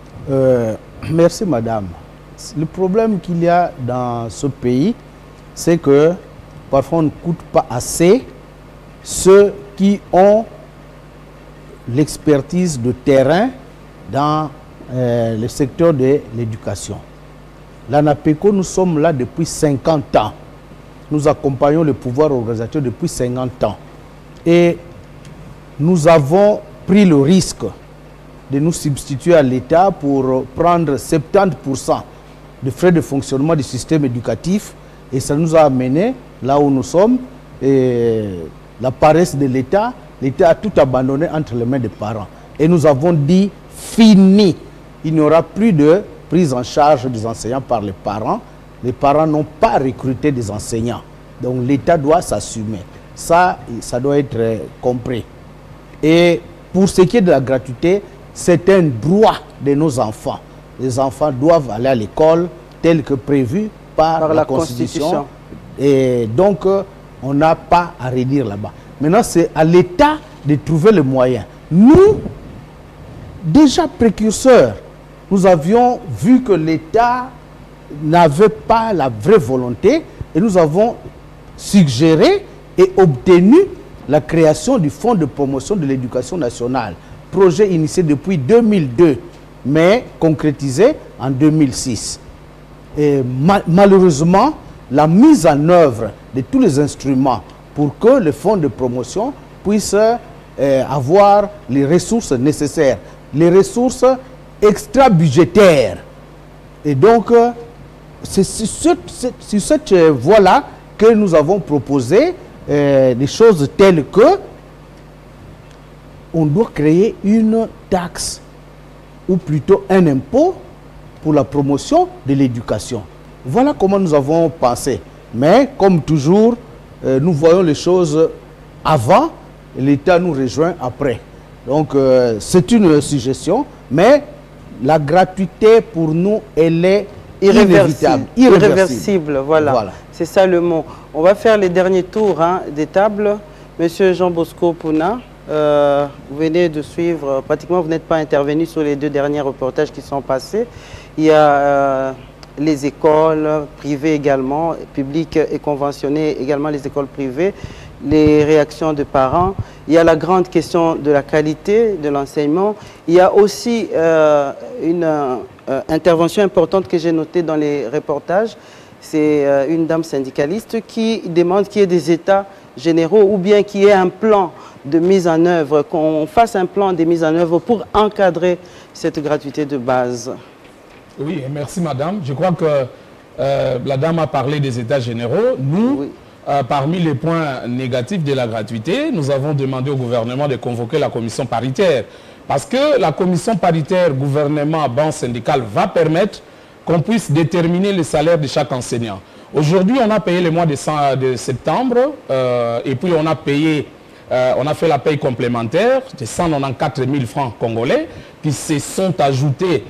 Euh, merci, madame. Le problème qu'il y a dans ce pays, c'est que parfois on ne coûte pas assez ceux qui ont l'expertise de terrain dans euh, le secteur de l'éducation. L'ANAPECO, nous sommes là depuis cinquante ans. Nous accompagnons le pouvoir organisateur depuis cinquante ans. Et nous avons pris le risque de nous substituer à l'État pour prendre soixante-dix pour cent de frais de fonctionnement du système éducatif. Et ça nous a amené là où nous sommes. Et la paresse de l'État, l'État a tout abandonné entre les mains des parents. Et nous avons dit, fini. Il n'y aura plus de prise en charge des enseignants par les parents. Les parents n'ont pas recruté des enseignants. Donc l'État doit s'assumer. Ça, ça doit être compris. Et pour ce qui est de la gratuité, c'est un droit de nos enfants. Les enfants doivent aller à l'école tel que prévu par, par la, la Constitution. Constitution. Et donc, on n'a pas à redire là-bas. Maintenant, c'est à l'État de trouver le moyen. Nous, déjà précurseurs, nous avions vu que l'État n'avait pas la vraie volonté et nous avons suggéré et obtenu la création du Fonds de promotion de l'éducation nationale. Projet initié depuis deux mille deux, mais concrétisé en deux mille six. Et ma malheureusement, la mise en œuvre de tous les instruments pour que le Fonds de promotion puisse euh, avoir les ressources nécessaires, les ressources extra-budgétaires. Et donc, euh, c'est sur cette, cette euh, voie-là que nous avons proposé euh, des choses telles que on doit créer une taxe, ou plutôt un impôt pour la promotion de l'éducation. Voilà comment nous avons pensé. Mais comme toujours, euh, nous voyons les choses avant, et l'État nous rejoint après. Donc euh, c'est une suggestion, mais la gratuité pour nous, elle est irréversible. Irréversible, irréversible voilà. voilà. C'est ça le mot. On va faire les derniers tours hein, des tables. Monsieur Jean Bosco Pouna, euh, vous venez de suivre, pratiquement vous n'êtes pas intervenu sur les deux derniers reportages qui sont passés. Il y a euh, les écoles privées également, publiques et conventionnées, également les écoles privées, les réactions de parents. Il y a la grande question de la qualité de l'enseignement. Il y a aussi euh, une euh, intervention importante que j'ai notée dans les reportages. C'est euh, une dame syndicaliste qui demande qu'il y ait des états généraux ou bien qu'il y ait un plan de mise en œuvre, qu'on fasse un plan de mise en œuvre pour encadrer cette gratuité de base. Oui, merci madame. Je crois que euh, la dame a parlé des états généraux. Nous, oui. euh, parmi les points négatifs de la gratuité, nous avons demandé au gouvernement de convoquer la commission paritaire. Parce que la commission paritaire gouvernement-banque syndicale va permettre qu'on puisse déterminer le salaire de chaque enseignant. Aujourd'hui, on a payé le mois de, de septembre euh, et puis on a payé, euh, on a fait la paye complémentaire de cent quatre-vingt-quatorze mille francs congolais qui se sont ajoutés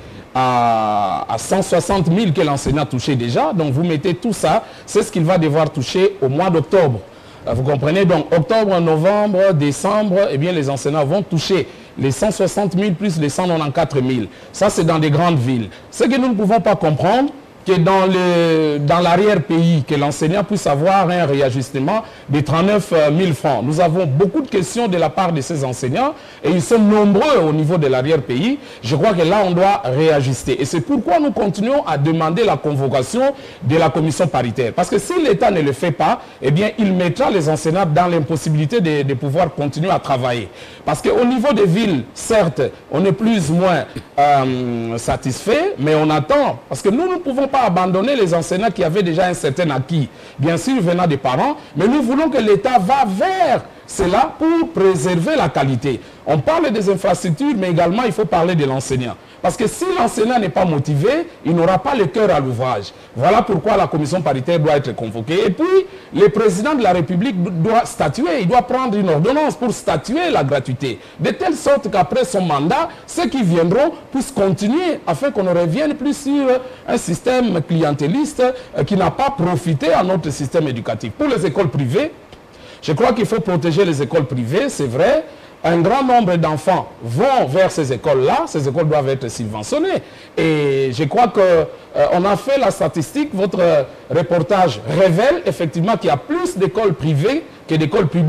à, à cent soixante mille que l'enseignant touchait déjà. Donc vous mettez tout ça, c'est ce qu'il va devoir toucher au mois d'octobre. Vous comprenez? Donc octobre, novembre, décembre, eh bien les enseignants vont toucher les cent soixante mille plus les cent quatre-vingt-quatorze mille. Ça, c'est dans des grandes villes. Ce que nous ne pouvons pas comprendre, que dans le, dans l'arrière-pays, que l'enseignant puisse avoir un réajustement de trente-neuf mille francs. Nous avons beaucoup de questions de la part de ces enseignants et ils sont nombreux au niveau de l'arrière-pays. Je crois que là, on doit réajuster. Et c'est pourquoi nous continuons à demander la convocation de la commission paritaire. Parce que si l'État ne le fait pas, eh bien, il mettra les enseignants dans l'impossibilité de, de pouvoir continuer à travailler. Parce qu'au niveau des villes, certes, on est plus ou moins euh, satisfait, mais on attend. Parce que nous ne pouvons pas abandonner les enseignants qui avaient déjà un certain acquis, bien sûr venant des parents, mais nous voulons que l'État va vers cela pour préserver la qualité. On parle des infrastructures, mais également il faut parler de l'enseignant. Parce que si l'enseignant n'est pas motivé, il n'aura pas le cœur à l'ouvrage. Voilà pourquoi la commission paritaire doit être convoquée. Et puis, le président de la République doit statuer, il doit prendre une ordonnance pour statuer la gratuité. De telle sorte qu'après son mandat, ceux qui viendront puissent continuer afin qu'on ne revienne plus sur un système clientéliste qui n'a pas profité à notre système éducatif. Pour les écoles privées, je crois qu'il faut protéger les écoles privées, c'est vrai. Un grand nombre d'enfants vont vers ces écoles-là. Ces écoles doivent être subventionnées. Et je crois qu'on euh, a fait la statistique. Votre reportage révèle effectivement qu'il y a plus d'écoles privées que d'écoles publiques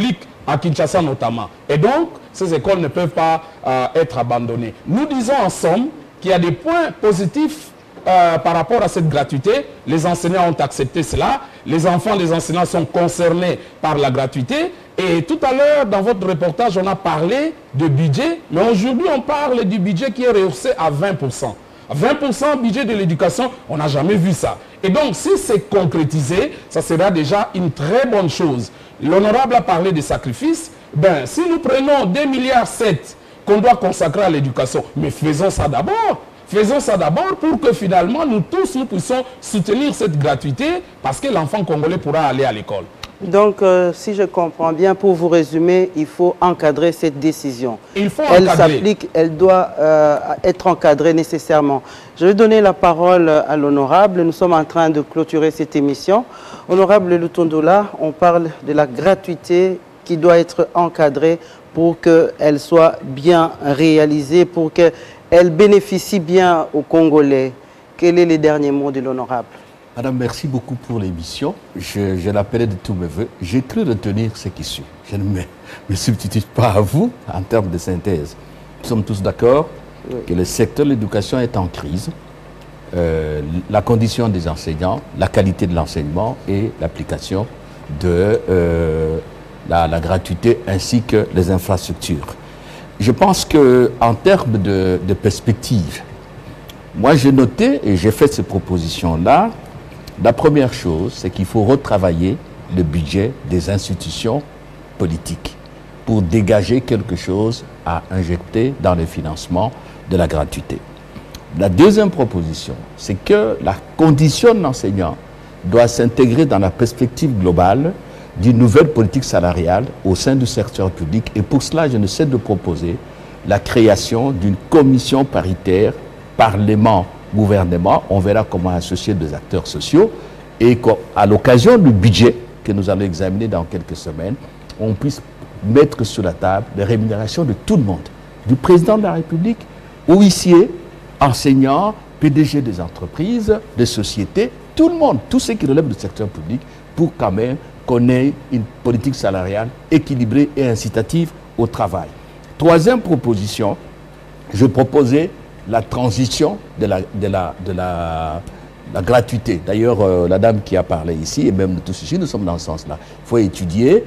à Kinshasa notamment. Et donc, ces écoles ne peuvent pas euh, être abandonnées. Nous disons en somme qu'il y a des points positifs euh, par rapport à cette gratuité. Les enseignants ont accepté cela. Les enfants des enseignants sont concernés par la gratuité. Et tout à l'heure, dans votre reportage, on a parlé de budget. Mais aujourd'hui, on parle du budget qui est rehaussé à vingt pour cent. vingt pour cent budget de l'éducation, on n'a jamais vu ça. Et donc, si c'est concrétisé, ça sera déjà une très bonne chose. L'honorable a parlé des sacrifices. Ben, si nous prenons deux virgule sept milliards qu'on doit consacrer à l'éducation, mais faisons ça d'abord. Faisons ça d'abord pour que finalement, nous tous, nous puissions soutenir cette gratuité parce que l'enfant congolais pourra aller à l'école. Donc, euh, si je comprends bien, pour vous résumer, il faut encadrer cette décision. Il faut elle encadrer. s'applique, elle doit euh, être encadrée nécessairement. Je vais donner la parole à l'honorable. Nous sommes en train de clôturer cette émission. Honorable Lutondola, on parle de la gratuité qui doit être encadrée pour qu'elle soit bien réalisée, pour qu'elle bénéficie bien aux Congolais. Quel est le dernier mot de l'honorable? Madame, merci beaucoup pour l'émission. Je, je l'appelais de tous mes voeux. J'ai cru retenir ce qui suit. Je ne me, me substitue pas à vous en termes de synthèse. Nous sommes tous d'accord oui. que le secteur de l'éducation est en crise. Euh, la condition des enseignants, la qualité de l'enseignement et l'application de euh, la, la gratuité ainsi que les infrastructures. Je pense qu'en termes de, de perspective, moi j'ai noté et j'ai fait ces propositions-là. La première chose, c'est qu'il faut retravailler le budget des institutions politiques pour dégager quelque chose à injecter dans le financement de la gratuité. La deuxième proposition, c'est que la condition de l'enseignant doit s'intégrer dans la perspective globale d'une nouvelle politique salariale au sein du secteur public. Et pour cela, je ne cesse de proposer la création d'une commission paritaire Parlement, gouvernement, on verra comment associer des acteurs sociaux et qu'à l'occasion du budget que nous allons examiner dans quelques semaines, on puisse mettre sur la table les rémunérations de tout le monde, du président de la République, huissiers, enseignants, P D G des entreprises, des sociétés, tout le monde, tous ceux qui relèvent du secteur public, pour quand même qu'on ait une politique salariale équilibrée et incitative au travail. Troisième proposition, je proposais la transition de la, de la, de la, la gratuité. D'ailleurs, euh, la dame qui a parlé ici, et même nous tous ici, nous sommes dans ce sens-là. Il faut étudier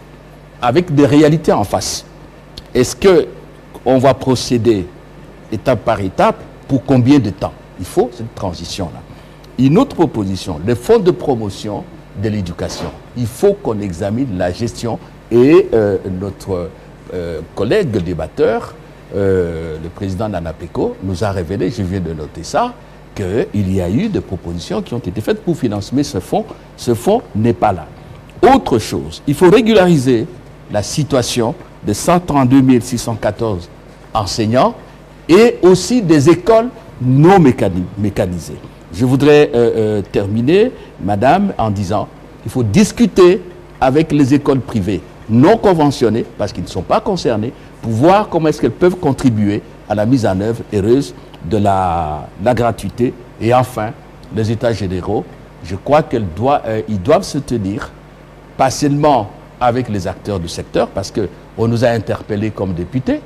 avec des réalités en face. Est-ce qu'on va procéder étape par étape pour combien de temps? Il faut cette transition-là. Une autre proposition, les fonds de promotion de l'éducation. Il faut qu'on examine la gestion et euh, notre euh, collègue débatteur, Euh, le président d'Anapeco nous a révélé, je viens de noter ça, qu'il y a eu des propositions qui ont été faites pour financer ce fonds. Ce fonds n'est pas là. Autre chose, il faut régulariser la situation de cent trente-deux mille six cent quatorze enseignants et aussi des écoles non mécanisées. Je voudrais euh, euh, terminer, madame, en disant qu'il faut discuter avec les écoles privées non conventionnées, parce qu'ils ne sont pas concernés, pour voir comment est-ce qu'elles peuvent contribuer à la mise en œuvre heureuse de la, la gratuité. Et enfin, les États généraux, je crois qu'ils doivent, euh, ils doivent se tenir, pas seulement avec les acteurs du secteur, parce qu'on nous a interpellés comme députés,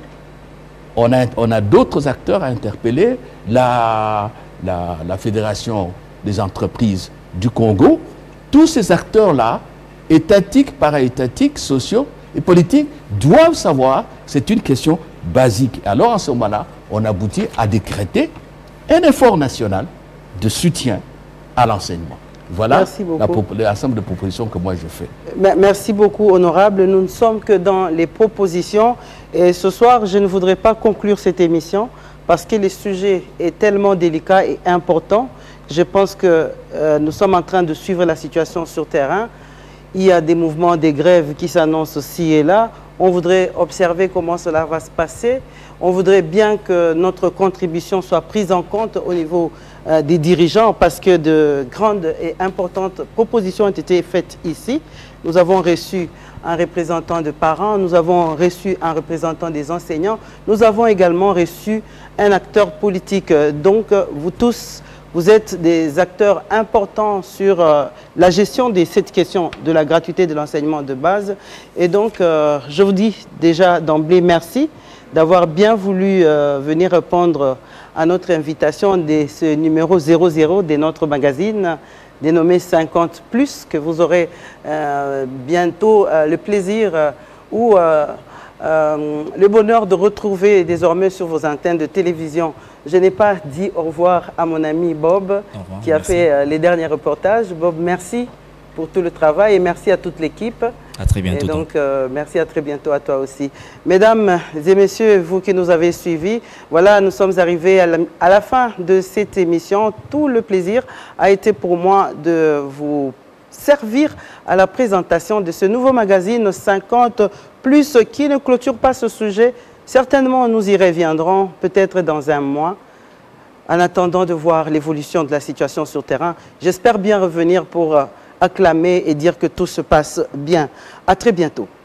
on a, on a d'autres acteurs à interpeller, la, la, la Fédération des entreprises du Congo. Tous ces acteurs-là, étatiques, para-étatiques, sociaux et politiques, doivent savoir que c'est une question basique. Alors, en ce moment-là, on aboutit à décréter un effort national de soutien à l'enseignement. Voilà l'ensemble de propositions que moi je fais. Merci beaucoup, honorable. Nous ne sommes que dans les propositions. Et ce soir, je ne voudrais pas conclure cette émission parce que le sujet est tellement délicat et important. Je pense que euh, nous sommes en train de suivre la situation sur terrain. Il y a des mouvements, des grèves qui s'annoncent aussi et là. On voudrait observer comment cela va se passer. On voudrait bien que notre contribution soit prise en compte au niveau euh, des dirigeants parce que de grandes et importantes propositions ont été faites ici. Nous avons reçu un représentant de parents, nous avons reçu un représentant des enseignants, nous avons également reçu un acteur politique. Donc, vous tous, Vous êtes des acteurs importants sur euh, la gestion de cette question de la gratuité de l'enseignement de base. Et donc, euh, je vous dis déjà d'emblée merci d'avoir bien voulu euh, venir répondre à notre invitation de ce numéro zéro zéro de notre magazine dénommé cinquante plus, que vous aurez euh, bientôt euh, le plaisir euh, ou euh, euh, le bonheur de retrouver désormais sur vos antennes de télévision. Je n'ai pas dit au revoir à mon ami Bob, revoir, qui a merci. fait euh, les derniers reportages. Bob, merci pour tout le travail et merci à toute l'équipe. À très bientôt. Et donc, euh, merci à très bientôt à toi aussi. Mesdames et messieurs, vous qui nous avez suivis, voilà, nous sommes arrivés à la, à la fin de cette émission. Tout le plaisir a été pour moi de vous servir à la présentation de ce nouveau magazine cinquante plus qui ne clôture pas ce sujet. Certainement, nous y reviendrons peut-être dans un mois. En attendant de voir l'évolution de la situation sur terrain, j'espère bien revenir pour acclamer et dire que tout se passe bien. À très bientôt.